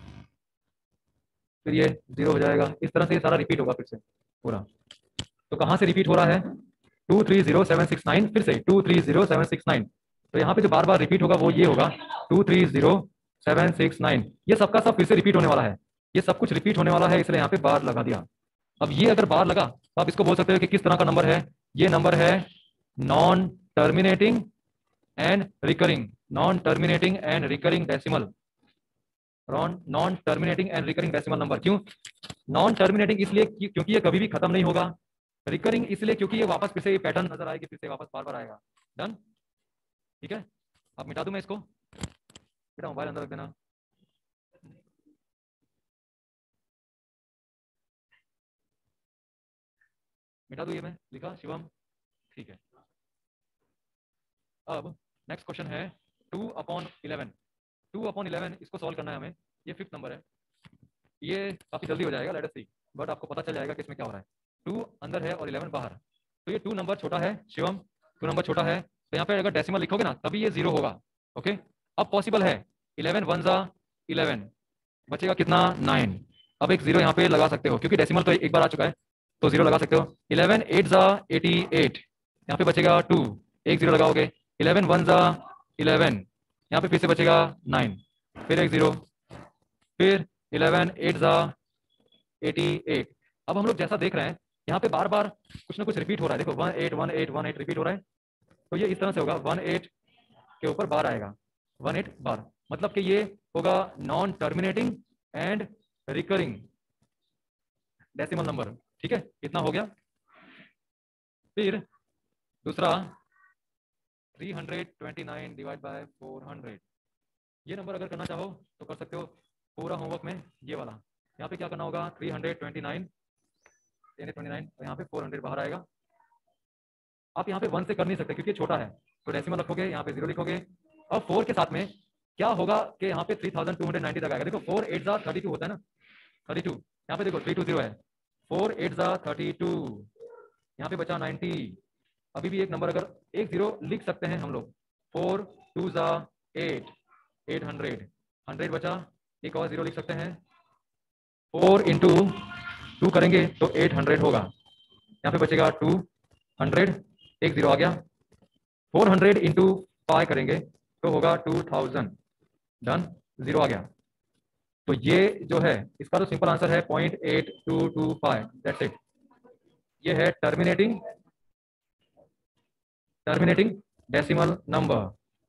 फिर ये जीरो हो जाएगा, इस तरह से ये सारा रिपीट होगा फिर से पूरा। तो कहाँ से रिपीट हो रहा है, two three zero seven six nine, फिर से two three zero seven six nine, तो यहाँ पे जो बार बार रिपीट होगा वो ये होगा two three zero seven six nine, ये सबका सब फिर से रिपीट होने वाला है, ये सब कुछ रिपीट होने वाला है, इसलिए यहाँ पे बार लगा दिया। अब ये अगर बार लगा तो आप इसको बोल सकते हो कि किस तरह का नंबर है, ये नंबर है non terminating and recurring, non terminating and recurring decimal, non terminating and recurring decimal number. क्यों नॉन टर्मिनेटिंग, इसलिए क्योंकि ये कभी भी खत्म नहीं होगा, रिकरिंग इसलिए क्योंकि ये वापस फिर से ये पैटर्न नजर आएगी, फिर से वापस बार बार आएगा, डन, ठीक है। अब मिटा दूं मैं इसको, बेटा मोबाइल अंदर रख देना, मिटा दूं ये मैं लिखा शिवम, ठीक है। अब नेक्स्ट क्वेश्चन है two upon eleven, two upon eleven इसको सॉल्व करना है हमें, ये फिफ्थ नंबर है, ये काफी जल्दी हो जाएगा, लेट अस सी, बट आपको पता चल जाएगा कि इसमें क्या हो रहा है। टू अंदर है और इलेवन बाहर, तो ये टू नंबर छोटा है शिवम, टू नंबर छोटा है, तो यहाँ पे अगर डेसिमल लिखोगे ना तभी ये जीरो होगा, ओके। अब पॉसिबल है इलेवन वन जा इलेवन, बचेगा कितना, नाइन, अब एक जीरो यहाँ पे लगा सकते हो क्योंकि डेसिमल तो एक बार आ चुका है, तो जीरो लगा सकते हो, इलेवन एट जा एटी एट, यहाँ पे बचेगा टू, एक जीरो लगाओगे, इलेवन वन जा इलेवन, यहाँ पे फिर से बचेगा नाइन, फिर एक जीरो, फिर इलेवन एट जा एटी एट। अब हम लोग जैसा देख रहे हैं यहाँ पे बार बार कुछ ना कुछ रिपीट हो रहा है, देखो one eight one eight one eight repeat हो रहा है, तो ये इस तरह से होगा, वन एट के ऊपर बार आएगा, वन एट बार, मतलब कि ये होगा non terminating and recurring decimal number, ठीक है, इतना हो गया। फिर दूसरा three hundred twenty nine divide by four hundred, ये नंबर अगर करना चाहो तो कर सकते हो, पूरा होमवर्क में ये वाला, यहाँ पे क्या करना होगा, three hundred twenty nine twenty nine, यहाँ पे फोर हंड्रेड बाहर आएगा, आप यहाँ पे वन से कर नहीं सकते क्योंकि छोटा है, तो डेसिमल रखोगे, यहाँ पे जीरो लिखोगे, अब फोर के साथ में क्या होगा कि यहाँ पे three thousand two hundred ninety तक आएगा, देखो फोर एट जा थर्टी टू होता है ना, थर्टी टू, यहाँ पे देखो थ्री टू जीरो है, फोर एट जा थर्टी टू, यहाँ पे बचा नाइनटी, अभी भी एक नंबर अगर एक जीरो लिख सकते हैं हम लोग, फोर टू जा एट, एट हंड्रेड, हंड्रेड बचा, एक और जीरो लिख सकते हैं। फोर इंटू टू करेंगे तो एट हंड्रेड होगा। यहाँ पे बचेगा टू हंड्रेड, एक जीरो आ गया। फोर हंड्रेड इंटू फाइव करेंगे तो होगा टू थाउजेंड। डन, जीरो आ गया। तो ये जो है इसका तो सिंपल आंसर है point eight two two five, that's it. ये है टर्मिनेटिंग टर्मिनेटिंग डेसिमल नंबर।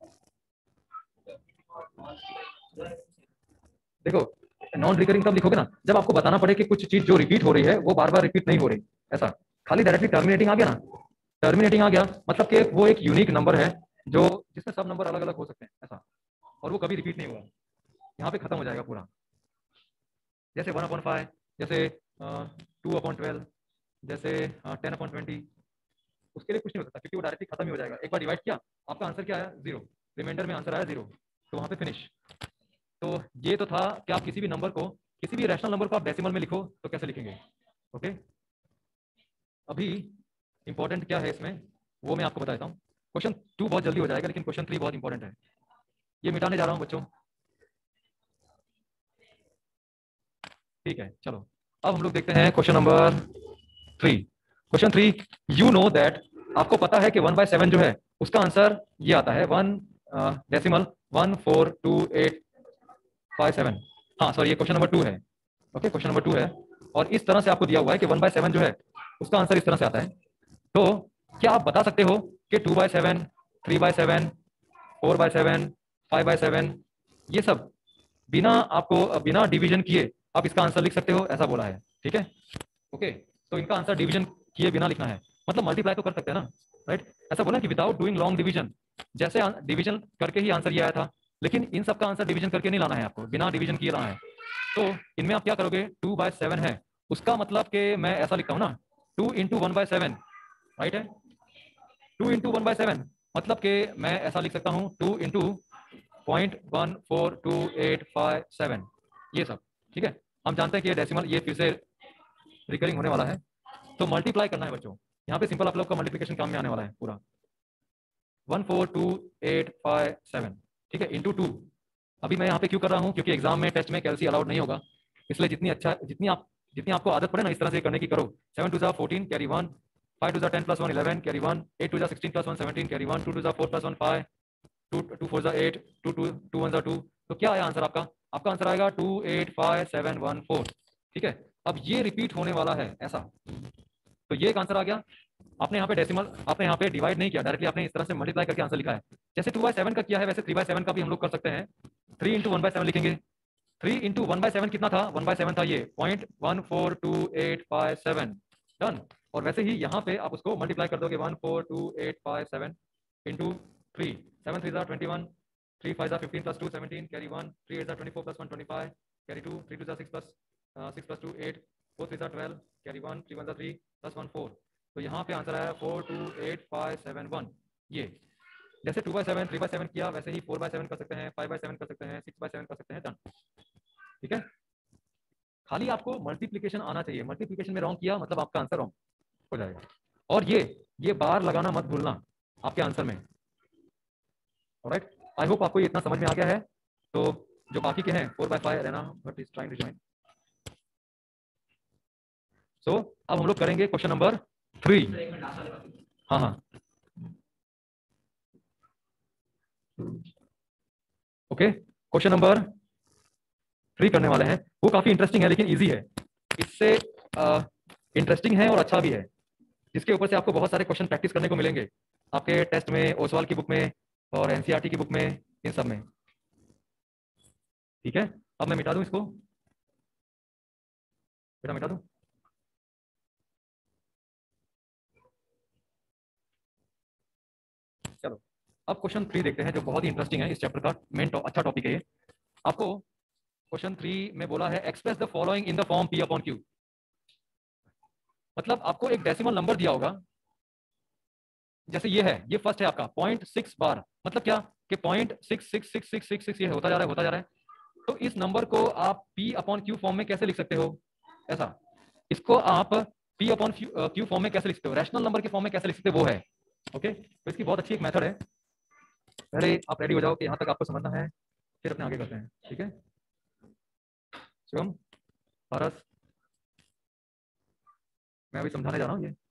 देखो, नॉन रिकरिंग तब लिखोगे ना जब आपको बताना पड़े कि कुछ चीज जो रिपीट हो रही है वो बार बार रिपीट नहीं हो रही। ऐसा खाली डायरेक्टली टर्मिनेटिंग आ गया ना, टर्मिनेटिंग आ गया मतलब कि वो एक यूनिक नंबर है जो जिसमें सब नंबर अलग अलग हो सकते हैं ऐसा, और वो कभी रिपीट नहीं होगा, यहाँ पे खत्म हो जाएगा पूरा। जैसे वन अपॉन फाइव, जैसे टू अपॉन ट्वेल्व, जैसे टेन अपॉन ट्वेंटी, उसके लिए कुछ नहीं हो सकता क्योंकि वो डायरेक्टली खत्म ही हो जाएगा। एक बार डिवाइड किया, आपका आंसर क्या आया? जीरो। रिमाइंडर में आंसर आया जीरो, तो वहां पे फिनिश। तो ये तो था कि आप किसी भी नंबर को, किसी भी रैशनल नंबर को आप डेसिमल में लिखो तो कैसे लिखेंगे। ओके, अभी इंपॉर्टेंट क्या है इसमें वो मैं आपको बताता हूँ। क्वेश्चन टू बहुत जल्दी हो जाएगा लेकिन क्वेश्चन थ्री बहुत इंपॉर्टेंट है। ये मिटाने जा रहा हूँ बच्चों, ठीक है। चलो अब हम लोग देखते हैं question number three. Question three, you know that, आपको पता है कि वन बाय सेवन जो है उसका आंसर ये आता है one decimal one four two eight five seven. हाँ सॉरी, ये क्वेश्चन नंबर टू है। ओके, क्वेश्चन नंबर टू है और इस तरह से आपको दिया हुआ है कि वन बाय सेवन जो है उसका आंसर इस तरह से आता है। तो क्या आप बता सकते हो कि two by seven, three by seven, four by seven, five by seven, ये सब बिना आपको बिना डिवीजन किए आप इसका आंसर लिख सकते हो, ऐसा बोला है। ठीक है, ओके। तो इनका आंसर डिवीजन किए बिना लिखना है, मतलब मल्टीप्लाई तो कर सकते हैं ना, राइट। ऐसा बोला कि विदाउट डूइंग लॉन्ग डिवीजन, जैसे डिवीजन करके ही आंसर ये आया था, लेकिन इन सब का आंसर डिवीजन करके नहीं लाना है आपको, बिना डिवीजन किए लाना है। तो इनमें आप क्या करोगे, टू बाय सेवन है उसका मतलब कि मैं ऐसा लिखता हूँ ना, two into one by seven, right है। Two into one by seven मतलब कि मैं ऐसा लिख सकता हूँ two into point one four two eight five seven, ये सब। ठीक है, हम जानते हैं कि ये डेसिमल ये फिर से रिकरिंग होने वाला है, तो मल्टीप्लाई करना है बच्चों। यहाँ पे सिंपल आप लोग का मल्टीप्लिकेशन काम में आने वाला है पूरा, one four two eight five seven, ठीक है, इंटू टू। अभी मैं यहाँ पे क्यों कर रहा हूँ, क्योंकि एग्जाम में टेस्ट में कैलसी अलाउड नहीं होगा, इसलिए जितनी अच्छा जितनी आप जितनी आपको आदत पड़े ना इस तरह से करने की करो। सेवन टू जा fourteen carry one, five two जा ten plus one eleven carry one, eight two जा sixteen plus one seventeen carry one, two two जा four plus one five, two two four जा eight, two two two one जा two. तो क्या आया answer आपका? आपका आंसर आएगा two eight five seven one four. ठीक है, अब ये रिपीट होने वाला है ऐसा, तो ये एक आंसर आ गया। आपने यहाँ पे डेसिमल, आपने यहाँ पे डिवाइड नहीं किया, डायरेक्टली आपने इस तरह से मल्टीप्लाई करके आंसर लिखा है। जैसे टू बाय सेवन का किया है वैसे थ्री बाय सेवन का भी हम लोग कर सकते हैं। Three into one by seven लिखेंगे। Three into one by seven कितना था? वन बाय सेवन था ये point one four two eight five seven. Done. और वैसे ही यहाँ पे आप उसको मल्टीप्लाई कर दोगे, one four two eight five seven into three, seven three जा ट्वेंटी वन, थ्री फाइव जा fifteen plus two seventeen carry one, three eight जा twenty four plus one twenty five carry two, three two जा six plus six plus two eight, four three जा twelve carry one, three one जा three plus one four. तो यहाँ पे answer आया four two eight five seven one. ये जैसे two by seven, three by seven किया वैसे ही फोर बाय सेवन कर सकते हैं, फाइव बाय सेवन कर सकते हैं, सिक्स बाय सेवन कर सकते हैं। डन। ठीक है, खाली आपको मल्टीप्लिकेशन आना चाहिए, मल्टीप्लिकेशन में रॉन्ग किया मतलब आपका आंसर रॉन्ग हो जाएगा। और ये ये बार लगाना मत भूलना आपके आंसर में। ऑलराइट, आई होप आपको ये इतना समझ में आ गया है। तो जो बाकी के हैं फोर बाय फाइव रहना but is trying to join. So अब हम लोग करेंगे क्वेश्चन नंबर थ्री। हाँ हाँ ओके, क्वेश्चन नंबर थ्री करने वाले हैं। वो काफी इंटरेस्टिंग है लेकिन इजी है, इससे इंटरेस्टिंग है और अच्छा भी है, जिसके ऊपर से आपको बहुत सारे क्वेश्चन प्रैक्टिस करने को मिलेंगे आपके टेस्ट में, ओसवाल की बुक में और एनसीईआरटी की बुक में, इन सब में। ठीक है, अब मैं मिटा दूं इसको, बेटा मिटा दूं। चलो अब क्वेश्चन थ्री देखते हैं जो बहुत ही इंटरेस्टिंग है, इस चैप्टर का मेन अच्छा टॉपिक है ये। आपको क्वेश्चन थ्री में बोला है express the following in the form P upon q. मतलब आपको एक डेसिमल नंबर दिया होगा, जैसे ये है, ये फर्स्ट है आपका पॉइंट सिक्स बार, मतलब क्या कि point six six six six six six ये होता जा रहा है होता जा रहा है। तो इस नंबर को आप पी अपॉन क्यू फॉर्म में कैसे लिख सकते हो? ऐसा, इसको आप पी अपॉन क्यू फॉर्म में कैसे लिख सकते हो, रैशनल नंबर के फॉर्म में कैसे लिख सकते हो, वो है। ओके, तो इसकी बहुत अच्छी एक मेथड है। पहले आप रेडी हो जाओ कि यहाँ तक आपको समझना है, फिर अपने आगे करते हैं। ठीक है, शिवम, पारस, मैं अभी समझाने जा रहा हूँ ये।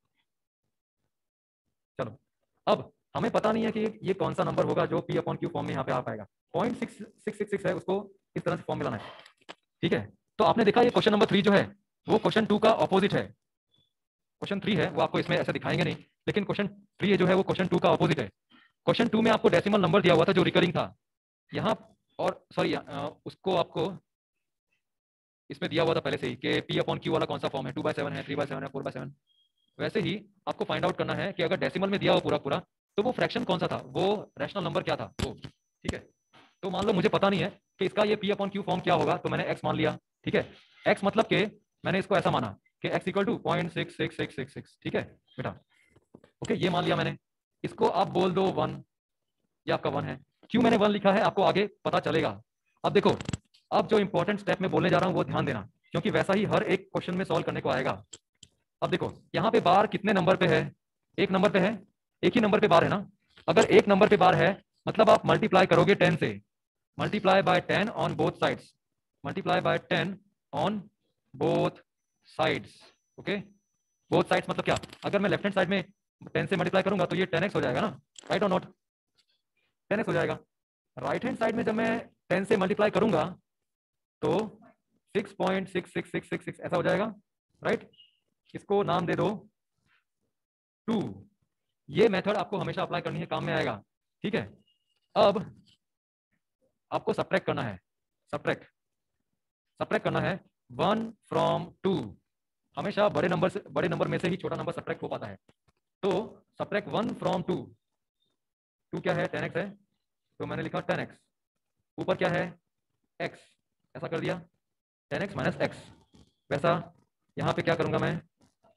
चलो, अब हमें पता नहीं है कि ये कौन सा नंबर होगा जो पी अपॉन क्यू फॉर्म में यहाँ पे आ पाएगा। Point six six six six है, उसको इस तरह से फॉर्म में लाना है। ठीक है, तो आपने देखा ये क्वेश्चन नंबर थ्री जो है वो क्वेश्चन टू का ऑपोजिट है। क्वेश्चन थ्री है वो आपको इसमें ऐसे दिखाएंगे नहीं, लेकिन क्वेश्चन थ्री जो है वो क्वेश्चन टू का ऑपोजिट है। क्वेश्चन टू में आपको डेसिमल नंबर दिया हुआ था जो रिकरिंग था यहाँ, और सॉरी उसको आपको इसमें दिया हुआ था पहले से ही कि पी अपॉन क्यू वाला कौन सा फॉर्म है, टू बाय सेवन है, थ्री बाय सेवन है, फोर बाय सेवन। वैसे ही आपको फाइंड आउट करना है कि अगर डेसिमल में दिया हो पूरा पूरा तो वो फ्रैक्शन कौन सा था, वो रैशनल नंबर क्या था वो। ठीक है, तो मान लो मुझे पता नहीं है कि इसका ये पी अपॉन क्यू फॉर्म क्या होगा, तो मैंने एक्स मान लिया। ठीक है, एक्स मतलब कि मैंने इसको ऐसा माना कि x equal to point six six six six six. ठीक है बेटा, ओके, ये मान लिया मैंने। इसको आप बोल दो वन, ये आपका वन है। क्यों मैंने वन लिखा है आपको आगे पता चलेगा। अब देखो, अब जो इंपॉर्टेंट स्टेप में बोलने जा रहा हूं वो ध्यान देना, क्योंकि वैसा ही हर एक क्वेश्चन में सॉल्व करने को आएगा। अब देखो यहाँ पे बार कितने नंबर पे है, एक नंबर पे है, एक ही नंबर पे बार है ना। अगर एक नंबर पे बार है मतलब आप मल्टीप्लाई करोगे टेन से, multiply by ten on both sides, multiply by ten on both sides. Okay, both sides मतलब क्या, अगर मैं लेफ्ट हैंड साइड में टेन से मल्टीप्लाई करूंगा तो ये टेन एक्स हो जाएगा ना, राइट और नॉट, टेन एक्स हो जाएगा। राइट हैंड साइड में जब मैं टेन से मल्टीप्लाई करूंगा तो six point six six six six six ऐसा हो जाएगा, राइट। इसको नाम दे दो टू। ये मेथड आपको हमेशा अप्लाई करनी है, काम में आएगा। ठीक है, अब आपको सब्ट्रैक्ट करना है, सब्ट्रैक्ट सब्ट्रैक्ट करना है वन फ्रॉम टू। हमेशा बड़े नंबर से, बड़े नंबर में से ही छोटा नंबर सब्ट्रैक्ट हो पाता है। तो subtract one from two, two क्या है, टेन एक्स है, तो मैंने लिखा टेन एक्स, ऊपर क्या है x, ऐसा कर दिया टेन एक्स माइनस एक्स। वैसा यहां पे क्या करूंगा मैं,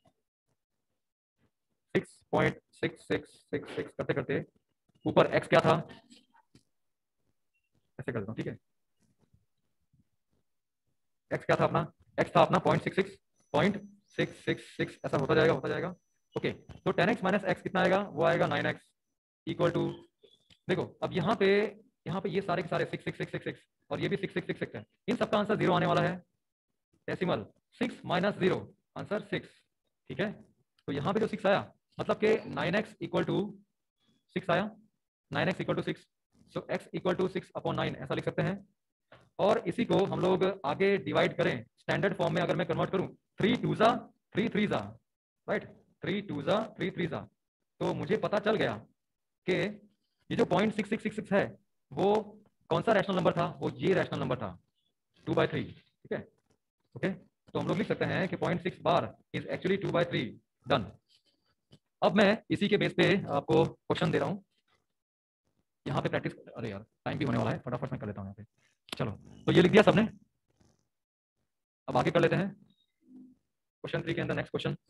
six point six six six six करते करते ऊपर x क्या था, ऐसे कर देता हूं। ठीक है, x क्या था अपना, x था अपना point six six point six six six, ऐसा होता जाएगा होता जाएगा। ओके, तो टेन एक्स माइनस एक्स कितना आएगा, वो आएगा नाइन एक्स इक्वल टू, देखो अब यहाँ पे यहाँ पे ये सारे के सारे six six six six six और ये भी सिक्स सिक्स सिक्स सिक्स है, इन सबका आंसर जीरो आने वाला है। Decimal six minus zero, answer six. ठीक है, तो यहाँ पे जो सिक्स आया मतलब कि nine x equal to six आया, nine x equal to six, so x equal to six upon nine ऐसा लिख सकते हैं। और इसी को हम लोग आगे डिवाइड करें स्टैंडर्ड फॉर्म में, अगर मैं कन्वर्ट करूं, थ्री टू जा थ्री थ्री जा, राइट, थ्री टू जा थ्री थ्री जा, तो मुझे पता चल गया कि ये जो point six six six six है वो कौन सा रैशनल नंबर था, वो ये रैशनल नंबर था, टू बाई थ्री। ठीक है, ओके, तो हम लोग लिख सकते हैं कि point six bar is actually two by three. Done. अब मैं इसी के बेस पे आपको क्वेश्चन दे रहा हूं, यहाँ पे प्रैक्टिस, अरे यार टाइम भी होने वाला है, फटाफट मैं कर लेता हूँ यहाँ पे। चलो, तो ये लिख दिया सबने, अब आगे कर लेते हैं क्वेश्चन थ्री के अंदर। नेक्स्ट क्वेश्चन,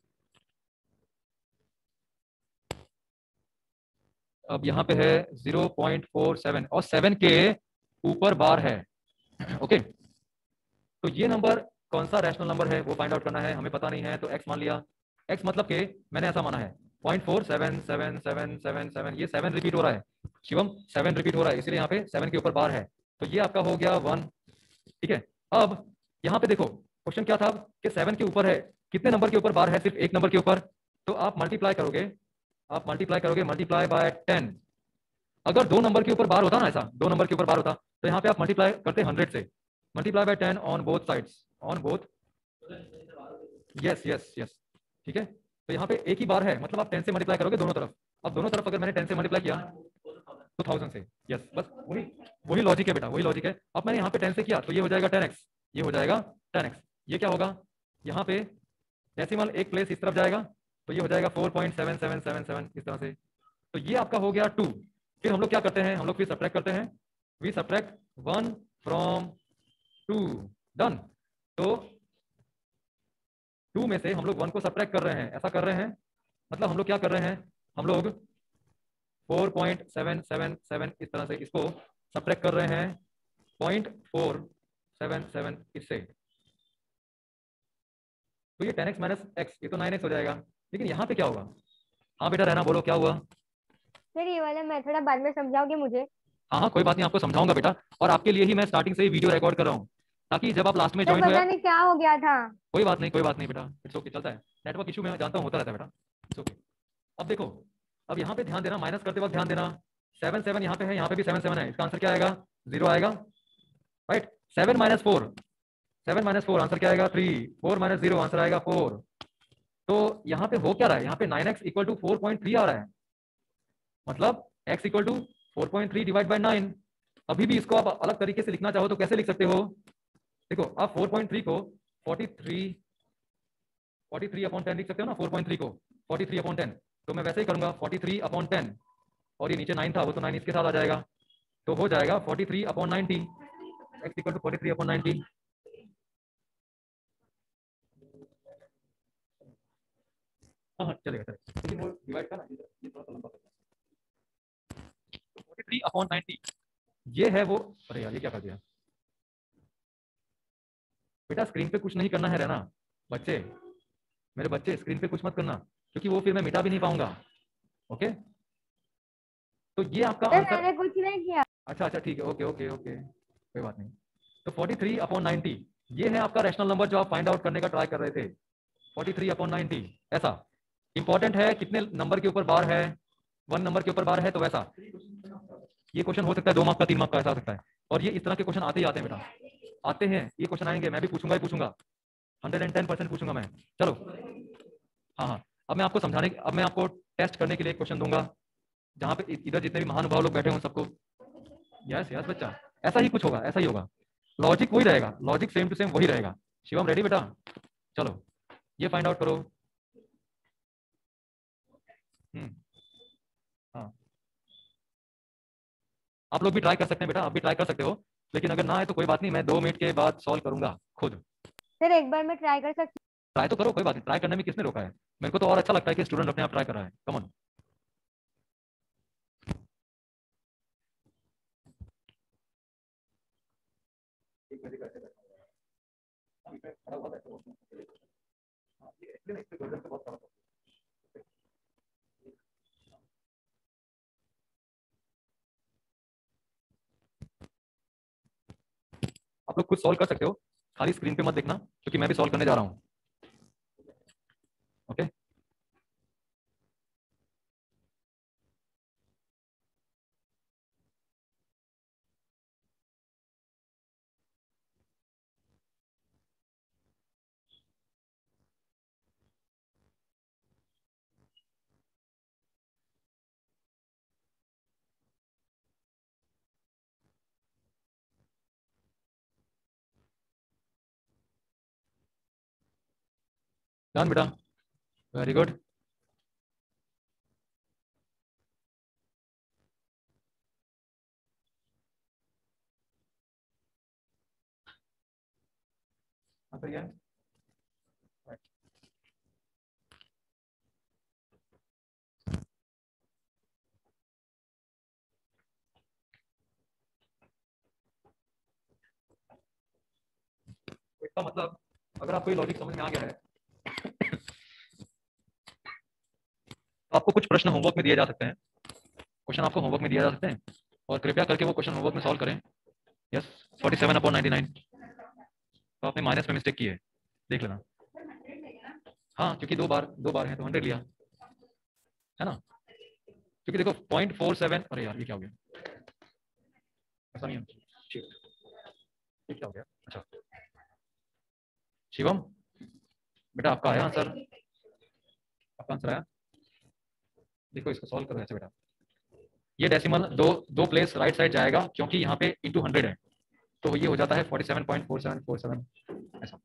अब यहाँ पे है जीरो पॉइंट फोर सेवन और सेवन के ऊपर बार है। ओके, तो ये नंबर कौन सा रैशनल नंबर है वो फाइंड आउट करना है, हमें पता नहीं है, तो x मान लिया। x मतलब के मैंने ऐसा माना है point four seven seven seven seven seven, ये सेवन रिपीट हो रहा है शिवम, सेवन रिपीट हो रहा है, इसलिए यहाँ पे सेवन के ऊपर बार है, तो ये आपका हो गया वन। ठीक है, अब यहाँ पे देखो क्वेश्चन क्या था कि सेवन के ऊपर है, कितने नंबर के ऊपर बार है, सिर्फ एक नंबर के ऊपर, तो आप मल्टीप्लाई करोगे, आप मल्टीप्लाई करोगे मल्टीप्लाई बाय टेन। अगर दो नंबर के ऊपर बार होता ना, ऐसा दो नंबर के ऊपर बार होता, तो यहाँ पे आप मल्टीप्लाई करते हंड्रेड से, multiply by ten on both sides, on both, yes yes yes. ठीक है, तो यहाँ पे एक ही बार है मतलब आप टेन से मल्टीप्लाई करोगे दोनों तरफ। अब दोनों तरफ अगर मैंने टेन से मल्टीप्लाई किया तो थाउजेंड से, यस, बस वही वही लॉजिक है बेटा, वही लॉजिक है। अब मैंने यहाँ पे टेन से किया तो ये हो जाएगा टेन एक्स, ये हो जाएगा टेन एक्स। ये क्या होगा, यहाँ पे डेसिमल एक प्लेस इस तरफ जाएगा तो ये हो जाएगा four point seven seven seven seven इस तरह से, तो ये आपका हो गया टू। फिर हम लोग क्या करते हैं, हम लोग फिर सब्ट्रैक्ट करते हैं, we subtract one from two. Done. तो टू में से हम लोग वन को सब्ट्रैक्ट कर रहे हैं, ऐसा कर रहे हैं, मतलब हम लोग क्या कर रहे हैं, हम लोग four point seven seven seven इस तरह से इसको सब्ट्रैक्ट कर रहे हैं पॉइंट फोर सेवन सेवन इससे, तो ये टेन एक्स माइनस एक्स, ये तो नाइन एक्स हो जाएगा। लेकिन यहाँ पे क्या होगा, हाँ बेटा रहना, बोलो क्या हुआ। सर ये वाला मेथड आप बाद में समझाओगे मुझे। हाँ हाँ कोई बात नहीं, आपको समझाऊंगा बेटा, और आपके लिए ही मैं स्टार्टिंग से ही वीडियो रिकॉर्ड कर रहा हूँ, ताकि जब आप लास्ट में सर ज्वाइन पता हुए। नहीं क्या हो गया था। कोई बात नहीं, कोई बात नहीं बेटा, इट्स ओके, चलता है। नेटवर्क इशू में जानता हूँ होता रहता है बेटा, इट्स ओके। अब देखो, अब यहाँ पे ध्यान देना, माइनस करते वक्त ध्यान देना। सेवन सेवन यहाँ पे है, यहाँ पे भी सेवन सेवन है, इसका आंसर क्या आएगा? जीरो आएगा, right. Seven minus four, seven minus four answer क्या आएगा? Three. Four minus zero answer आएगा फोर। तो यहाँ पे हो क्या रहा है? यहाँ पे nine x equal to four point three आ रहा है, मतलब x equal to four point three divide by nine. अभी भी इसको आप अलग तरीके से लिखना चाहो तो कैसे लिख सकते हो? देखो, आप फोर पॉइंट थ्री को forty three forty three upon ten लिख सकते हो ना, फोर पॉइंट थ्री को फोर्टी थ्री अपॉन टेन। तो मैं वैसे ही करूंगा, फोर्टी थ्री अपॉन टेन, और ये नीचे नाइन था, वो तो नाइन इसके साथ आ जाएगा, तो हो जाएगा forty three upon ninety, x equal to forty three upon ninety. हाँ हाँ चलेगा चलेगा, लेकिन वो डिवाइड का ना ये थोड़ा सा लंबा करना। फोर्टी थ्री अपॉन नाइनटी ये है वो। अरे यार ये क्या कर दिया बेटा? स्क्रीन पे कुछ नहीं करना है रहना बच्चे, मेरे बच्चे, स्क्रीन पे कुछ मत करना, क्योंकि वो फिर मैं मिटा भी नहीं पाऊंगा। ओके, तो ये आपका सर आंसर। मैंने कुछ नहीं किया। अच्छा अच्छा ठीक है, ओके ओके ओके, कोई बात नहीं। तो फोर्टी थ्री अपॉन नाइनटी ये है आपका रैशनल नंबर जो आप फाइंड आउट करने का ट्राई कर रहे थे। फोर्टी थ्री अपॉन नाइनटी ऐसा इंपॉर्टेंट है, कितने नंबर के ऊपर बार है? वन नंबर के ऊपर बार है, तो वैसा ये क्वेश्चन हो सकता है, दो मार्क का, तीन मार्क का, ऐसा हो सकता है। और ये इस तरह के क्वेश्चन आते ही आते हैं बेटा, आते हैं ये क्वेश्चन, आएंगे, मैं भी पूछूंगा ही पूछूंगा, हंड्रेड एंड टेन परसेंट पूछूंगा मैं। चलो, हाँ हाँ, अब मैं आपको समझाने, अब मैं आपको टेस्ट करने के लिए एक क्वेश्चन दूंगा, जहाँ पे इधर जितने भी महानुभाव लोग बैठे हों सबको। यस यस बच्चा, ऐसा ही कुछ होगा, ऐसा ही होगा, लॉजिक वही रहेगा, लॉजिक सेम टू सेम वही रहेगा। शिवम रेडी बेटा? चलो ये फाइंड आउट करो। हम्म, हाँ, आप लोग भी ट्राई कर सकते हैं बेटा, आप भी ट्राई कर सकते हो, लेकिन अगर ना आए तो कोई बात नहीं, मैं दो मिनट के बाद सॉल्व करूंगा खुद। सर एक बार मैं ट्राई कर सकती ट्राई तो करो, कोई बात नहीं, ट्राई करने में किसने रोका है? मेरे को तो और अच्छा लगता है कि स्टूडेंट अपने आप ट्राई कर रहा है। Come on. आप लोग खुद सॉल्व कर सकते हो, खाली स्क्रीन पे मत देखना, क्योंकि मैं भी सॉल्व करने जा रहा हूँ। ओके, डन बेटा, वेरी गुड। सही है। तो इसका मतलब, अगर आपको ये लॉजिक समझ में आ गया है, तो आपको कुछ प्रश्न होमवर्क में दिए जा सकते हैं, क्वेश्चन आपको होमवर्क में दिए जा सकते हैं, और कृपया करके वो क्वेश्चन होमवर्क में सॉल्व करें। Yes, forty seven upon ninety nine, तो आपने माइनस में मिस्टेक की है, देख लेना। हाँ, क्योंकि दो बार दो बार है तो हंड्रेड लिया है ना, क्योंकि देखो पॉइंट फोर सेवन, अरे यार ये क्या हो गया, ऐसा नहीं है, Shit, ये क्या हो गया? अच्छा शिवम बेटा, आपका आया आंसर, आपका आंसर आया, देखो इसको सॉल्व करो ऐसे बेटा। ये डेसिमल दो दो प्लेस राइट साइड जाएगा, क्योंकि यहाँ पे इंटू हंड्रेड है, तो ये हो जाता है forty seven point four seven four seven ऐसा।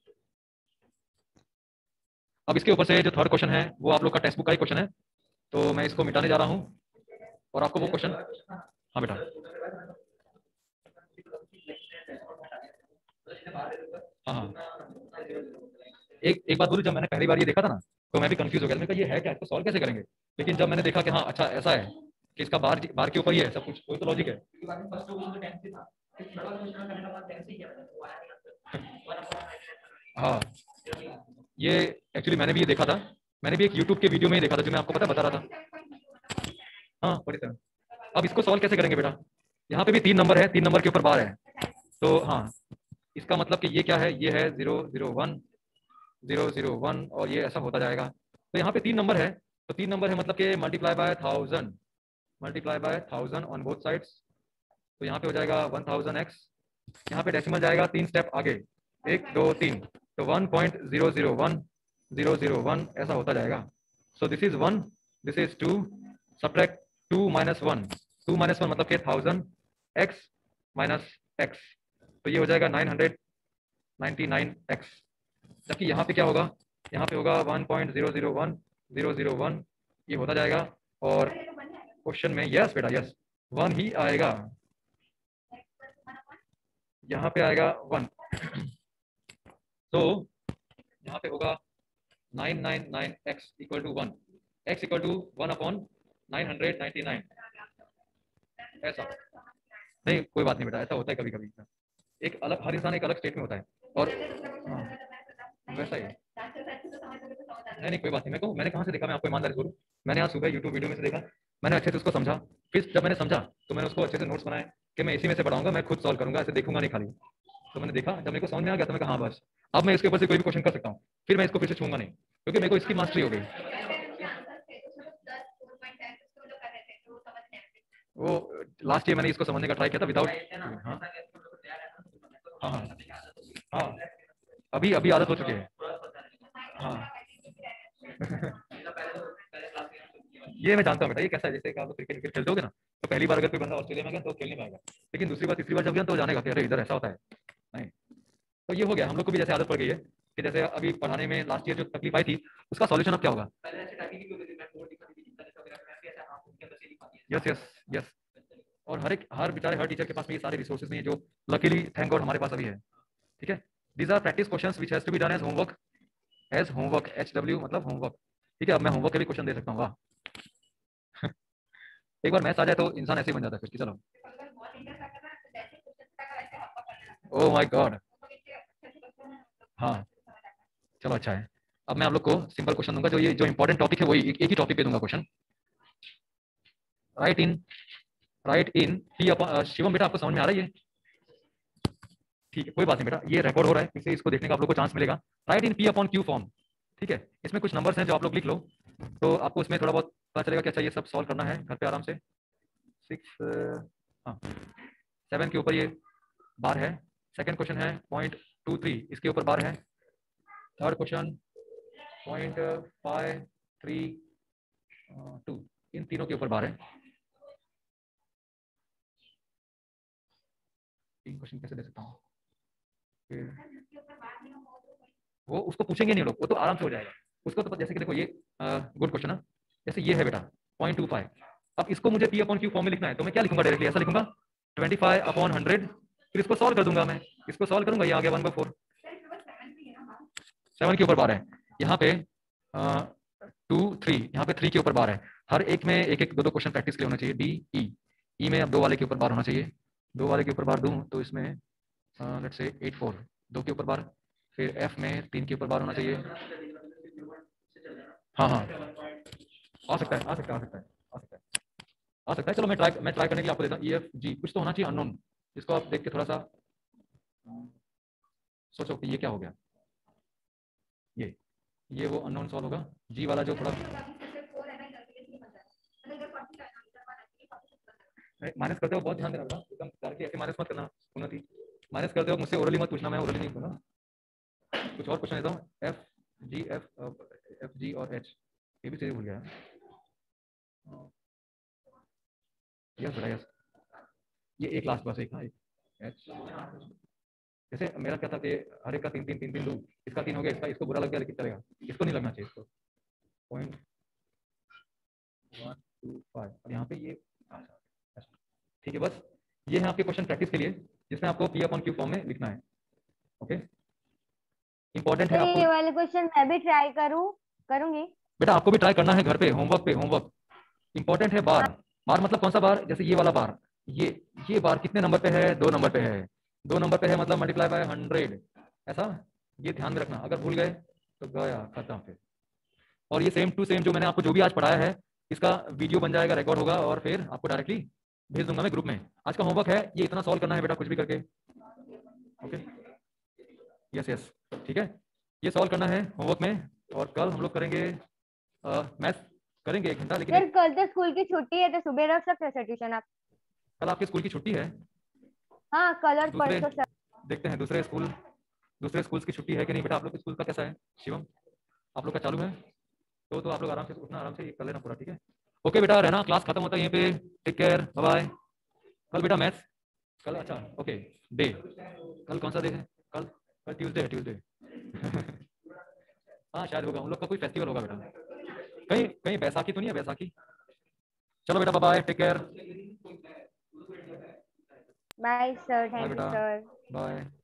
अब इसके ऊपर से जो थर्ड क्वेश्चन है वो आप लोग का टेक्स्ट बुक का ही क्वेश्चन है, तो मैं इसको मिटाने जा रहा हूँ, और आपको वो क्वेश्चन, हाँ बेटा, हाँ हाँ, एक एक बात बोलूं, जब मैंने पहली बार ये देखा था ना, तो मैं भी कंफ्यूज हो गया, मैंने कहा ये है क्या, इसको सॉल्व कैसे करेंगे? लेकिन जब मैंने देखा कि हाँ अच्छा ऐसा है कि इसका बार बार के ऊपर ही है सब कुछ, कोई तो लॉजिक है। हाँ, ये एक्चुअली मैंने भी ये देखा था, मैंने भी एक यूट्यूब के वीडियो में ही देखा था, जो मैं आपको पता बता रहा था। हाँ फोर्टी सेवन। अब इसको सॉल्व कैसे करेंगे बेटा? यहाँ पे भी तीन नंबर है, तीन नंबर के ऊपर बार है, तो हाँ इसका मतलब कि ये क्या है, ये है zero zero one zero zero one और ये ऐसा होता जाएगा। तो यहाँ पे तीन नंबर है, तो तीन नंबर है मतलब कि multiply by thousand, multiply by thousand on both sides. तो यहाँ पे हो जाएगा वन थाउजेंड एक्स, यहाँ पे डेसिमल जाएगा तीन स्टेप आगे, एक दो तीन, तो one point zero zero one zero zero one ऐसा होता जाएगा। So this is one, this is two, subtract two minus one, two minus one मतलब कि थाउजेंड एक्स माइनस एक्स, तो ये हो जाएगा nine hundred ninety nine x. जबकि यहाँ पे क्या होगा, यहाँ पे होगा one point zero zero one zero zero one, ये होता जाएगा। और क्वेश्चन में यस बेटा यस वन ही आएगा, यहाँ पे आएगा वन। तो यहाँ पे होगा nine nine nine x equal to one, x equal to one upon nine hundred ninety nine, ऐसा नहीं, कोई बात नहीं बेटा, ऐसा होता है कभी कभी, एक अलग, हर इंसान एक अलग स्टेट में होता है। और हाँ, वैसा ही है। नहीं नहीं कोई बात नहीं, मैं कहूँ मैंने कहाँ से देखा, मैं आपको ईमानदारी बोलूँ, मैंने आज सुबह यूट्यूब वीडियो में से देखा, मैंने अच्छे से उसको समझा, फिर जब मैंने समझा तो मैंने उसको अच्छे से नोट्स बनाए कि मैं इसी में से पढ़ाऊंगा, मैं खुद सॉल्व करूंगा, ऐसे देखूंगा नहीं खाली। तो मैंने देखा, जब मेरे को समझ में आ गया तो मैं कहा हाँ बस अब मैं इसके ऊपर से कोई भी क्वेश्चन कर सकता हूँ, फिर मैं इसको फिर से छूंगा नहीं, क्योंकि मेरे को इसकी मास्टरी हो गई। वो लास्ट ईयर मैंने इसको समझने का ट्राई किया था विदाउट, हाँ हाँ हाँ हाँ अभी अभी आदत हो चुकी है। हाँ ये मैं जानता हूँ बेटा, ये कैसा है, जैसे आप क्रिकेट क्रिकेट खेलते होगे ना, तो पहली बार अगर कोई बंदा ऑस्ट्रेलिया में गया तो खेल नहीं पाएगा, लेकिन दूसरी बार तीसरी बार जब गया तो जानेगा कि अरे इधर ऐसा होता है। नहीं तो ये हो गया, हम लोग को भी जैसे आदत पड़ गई है कि जैसे अभी पढ़ाने में लास्ट ईयर जो तकलीफ आई थी उसका सॉल्यूशन अब क्या होगा। यस यस यस और हर एक हर बेचारे हर टीचर के पास में ये सारे रिसोर्सेज नहीं है जो लकीली थैंक गॉड हमारे पास अभी है। ठीक है, these are practice questions which has to be done as homework, as homework, H W मतलब होमवर्क। ठीक है, अब मैं होमवर्क के भी क्वेश्चन दे सकता हूँ। वाह एक बार मैथ्स आ जाए तो इंसान ऐसे ही बन जाता है फिर कि चलो, ओह माय गॉड, हाँ चलो अच्छा है। अब मैं आप लोग को सिंपल क्वेश्चन दूंगा, जो ये जो इंपॉर्टेंट टॉपिक है वही एक, एक ही टॉपिक पे दूंगा question. Right in right in p upon, Shivam बेटा आपको समझ में आ रही है? ठीक है कोई बात नहीं बेटा, ये रिकॉर्ड हो रहा है, फिर से इसको देखने का आप लोग को चांस मिलेगा। Right in p upon Q form. ठीक है, इसमें कुछ नंबर्स हैं जो आप लोग लिख लो, तो आपको उसमें थोड़ा बहुत पता चलेगा कि अच्छा ये सब सॉल्व करना है घर पे आराम से। सिक्स हाँ सेवन के ऊपर ये बार है, सेकंड क्वेश्चन है पॉइंट टू थ्री, इसके ऊपर बार है, third question point five three two, इन तीनों के ऊपर बार है। तीन क्वेश्चन कैसे दे सकता हूँ, वो उसको पूछेंगे नहीं लोग, वो तो आराम से हो जाएगा उसको। तो जैसे कि देखो ये गुड क्वेश्चन है, जैसे ये है बेटा पॉइंट टू फाइव, अब इसको मुझे पी अपॉन क्यू फॉर्म में लिखना है, तो मैं क्या लिखूंगा डायरेक्टली, ऐसा लिखूंगा ट्वेंटी फाइव अपॉन हंड्रेड, फिर इसको सॉल्व कर दूंगा, मैं इसको सॉल्व करूंगा, ये आ गया वन बाई फोर। सेवन के ऊपर बार है, यहाँ पे टू थ्री, यहाँ पे थ्री के ऊपर बार है, हर एक में एक एक दो दो क्वेश्चन प्रैक्टिस के लिए होना चाहिए। डी ई ई में अब दो वाले के ऊपर बार होना चाहिए, दो वाले के ऊपर बार दूं तो इसमें लेट्स से एट फोर, दो के ऊपर बार, फिर एफ में तीन के ऊपर बार होना चाहिए। हाँ हाँ आ सकता है आ सकता है आ सकता है आ सकता है आ सकता है चलो मैं ट्राई मैं ट्राई करने के लिए आपको देता हूँ। ई एफ जी कुछ तो होना चाहिए अननोन, इसको आप देख के थोड़ा सा सोचो कि ये क्या हो गया, ये ये वो अननोन सॉल्व होगा, जी वाला जो थोड़ा माइनस करते हो बहुत ध्यान देना होगा, एकदम करके ऐसे माइनस मत करना, उन्नति माइनस करते हो मुझसे ओरली मत पूछना, मैं ओरली नहीं पूछूंगा। कुछ और क्वेश्चन देता हूँ, F G F F G और एच, ये भी चीजें भूल गया। यस बेटा यस, ये एक लास्ट बस एक, हाँ एच, जैसे मेरा क्या था कि हर एक का तीन तीन तीन तीन दो, इसका तीन हो गया, इसका इसको बुरा लग गया लेकिन चलेगा, इसको नहीं लगना चाहिए, इसको पॉइंट वन टू फाइव, और यहाँ पे ये ठीक है। बस ये है आपके क्वेश्चन प्रैक्टिस के लिए, जिसमें आपको पी अपॉन क्यू फॉर्म में लिखना है। ओके इंपॉर्टेंट है आपको, ये वाले क्वेश्चन मैं भी ट्राई करूं करूंगी बेटा आपको भी ट्राई करना है घर पे, होमवर्क पे होमवर्क। इंपॉर्टेंट है बार, बार मतलब कौन सा बार, जैसे ये वाला बार, ये ये बार कितने नंबर पे है, दो नंबर पे है, दो नंबर पे है मतलब मल्टीप्लाई बाय हंड्रेड, ऐसा ये ध्यान में रखना, अगर भूल गए तो गया खत्म फिर। और ये सेम टू सेम जो मैंने आपको जो भी आज पढ़ाया है, इसका वीडियो बन जाएगा, रिकॉर्ड होगा, और फिर आपको डायरेक्टली भेज दूंगा मैं ग्रुप में। आज का होमवर्क है ये, इतना सॉल्व करना है बेटा कुछ भी करके। ओके यस यस ठीक है, ये सॉल्व करना है होमवर्क में, और कल हम लोग करेंगे मैथ करेंगे एक घंटा, लेकिन सर एक, कल तो स्कूल की छुट्टी है तो सुबह रख सकते हैं सर ट्यूशन आप? कल आपके स्कूल की छुट्टी है? हाँ कल और दूसरे परसों सर। देखते हैं दूसरे स्कूल, दूसरे स्कूल की छुट्टी है कि नहीं बेटा। आप लोग के स्कूल का कैसा है शिवम? आप लोग का चालू है तो तो आप लोग आराम से उठना, आराम से कर लेना पूरा, ठीक है। ओके बेटा, रहना, क्लास खत्म होता है यहीं पे, टेक केयर, बाय बाय। कल बेटा मैथ्स, कल अच्छा ओके डे, कल कौन सा डे है? कल कल ट्यूसडे है, ट्यूसडे हाँ शायद होगा, उन लोग का कोई फेस्टिवल होगा बेटा, कहीं कहीं बैसाखी तो नहीं है, बैसाखी। चलो बेटा bye bye, take care, bye sir, bye thank you बेटा, सर। बाय।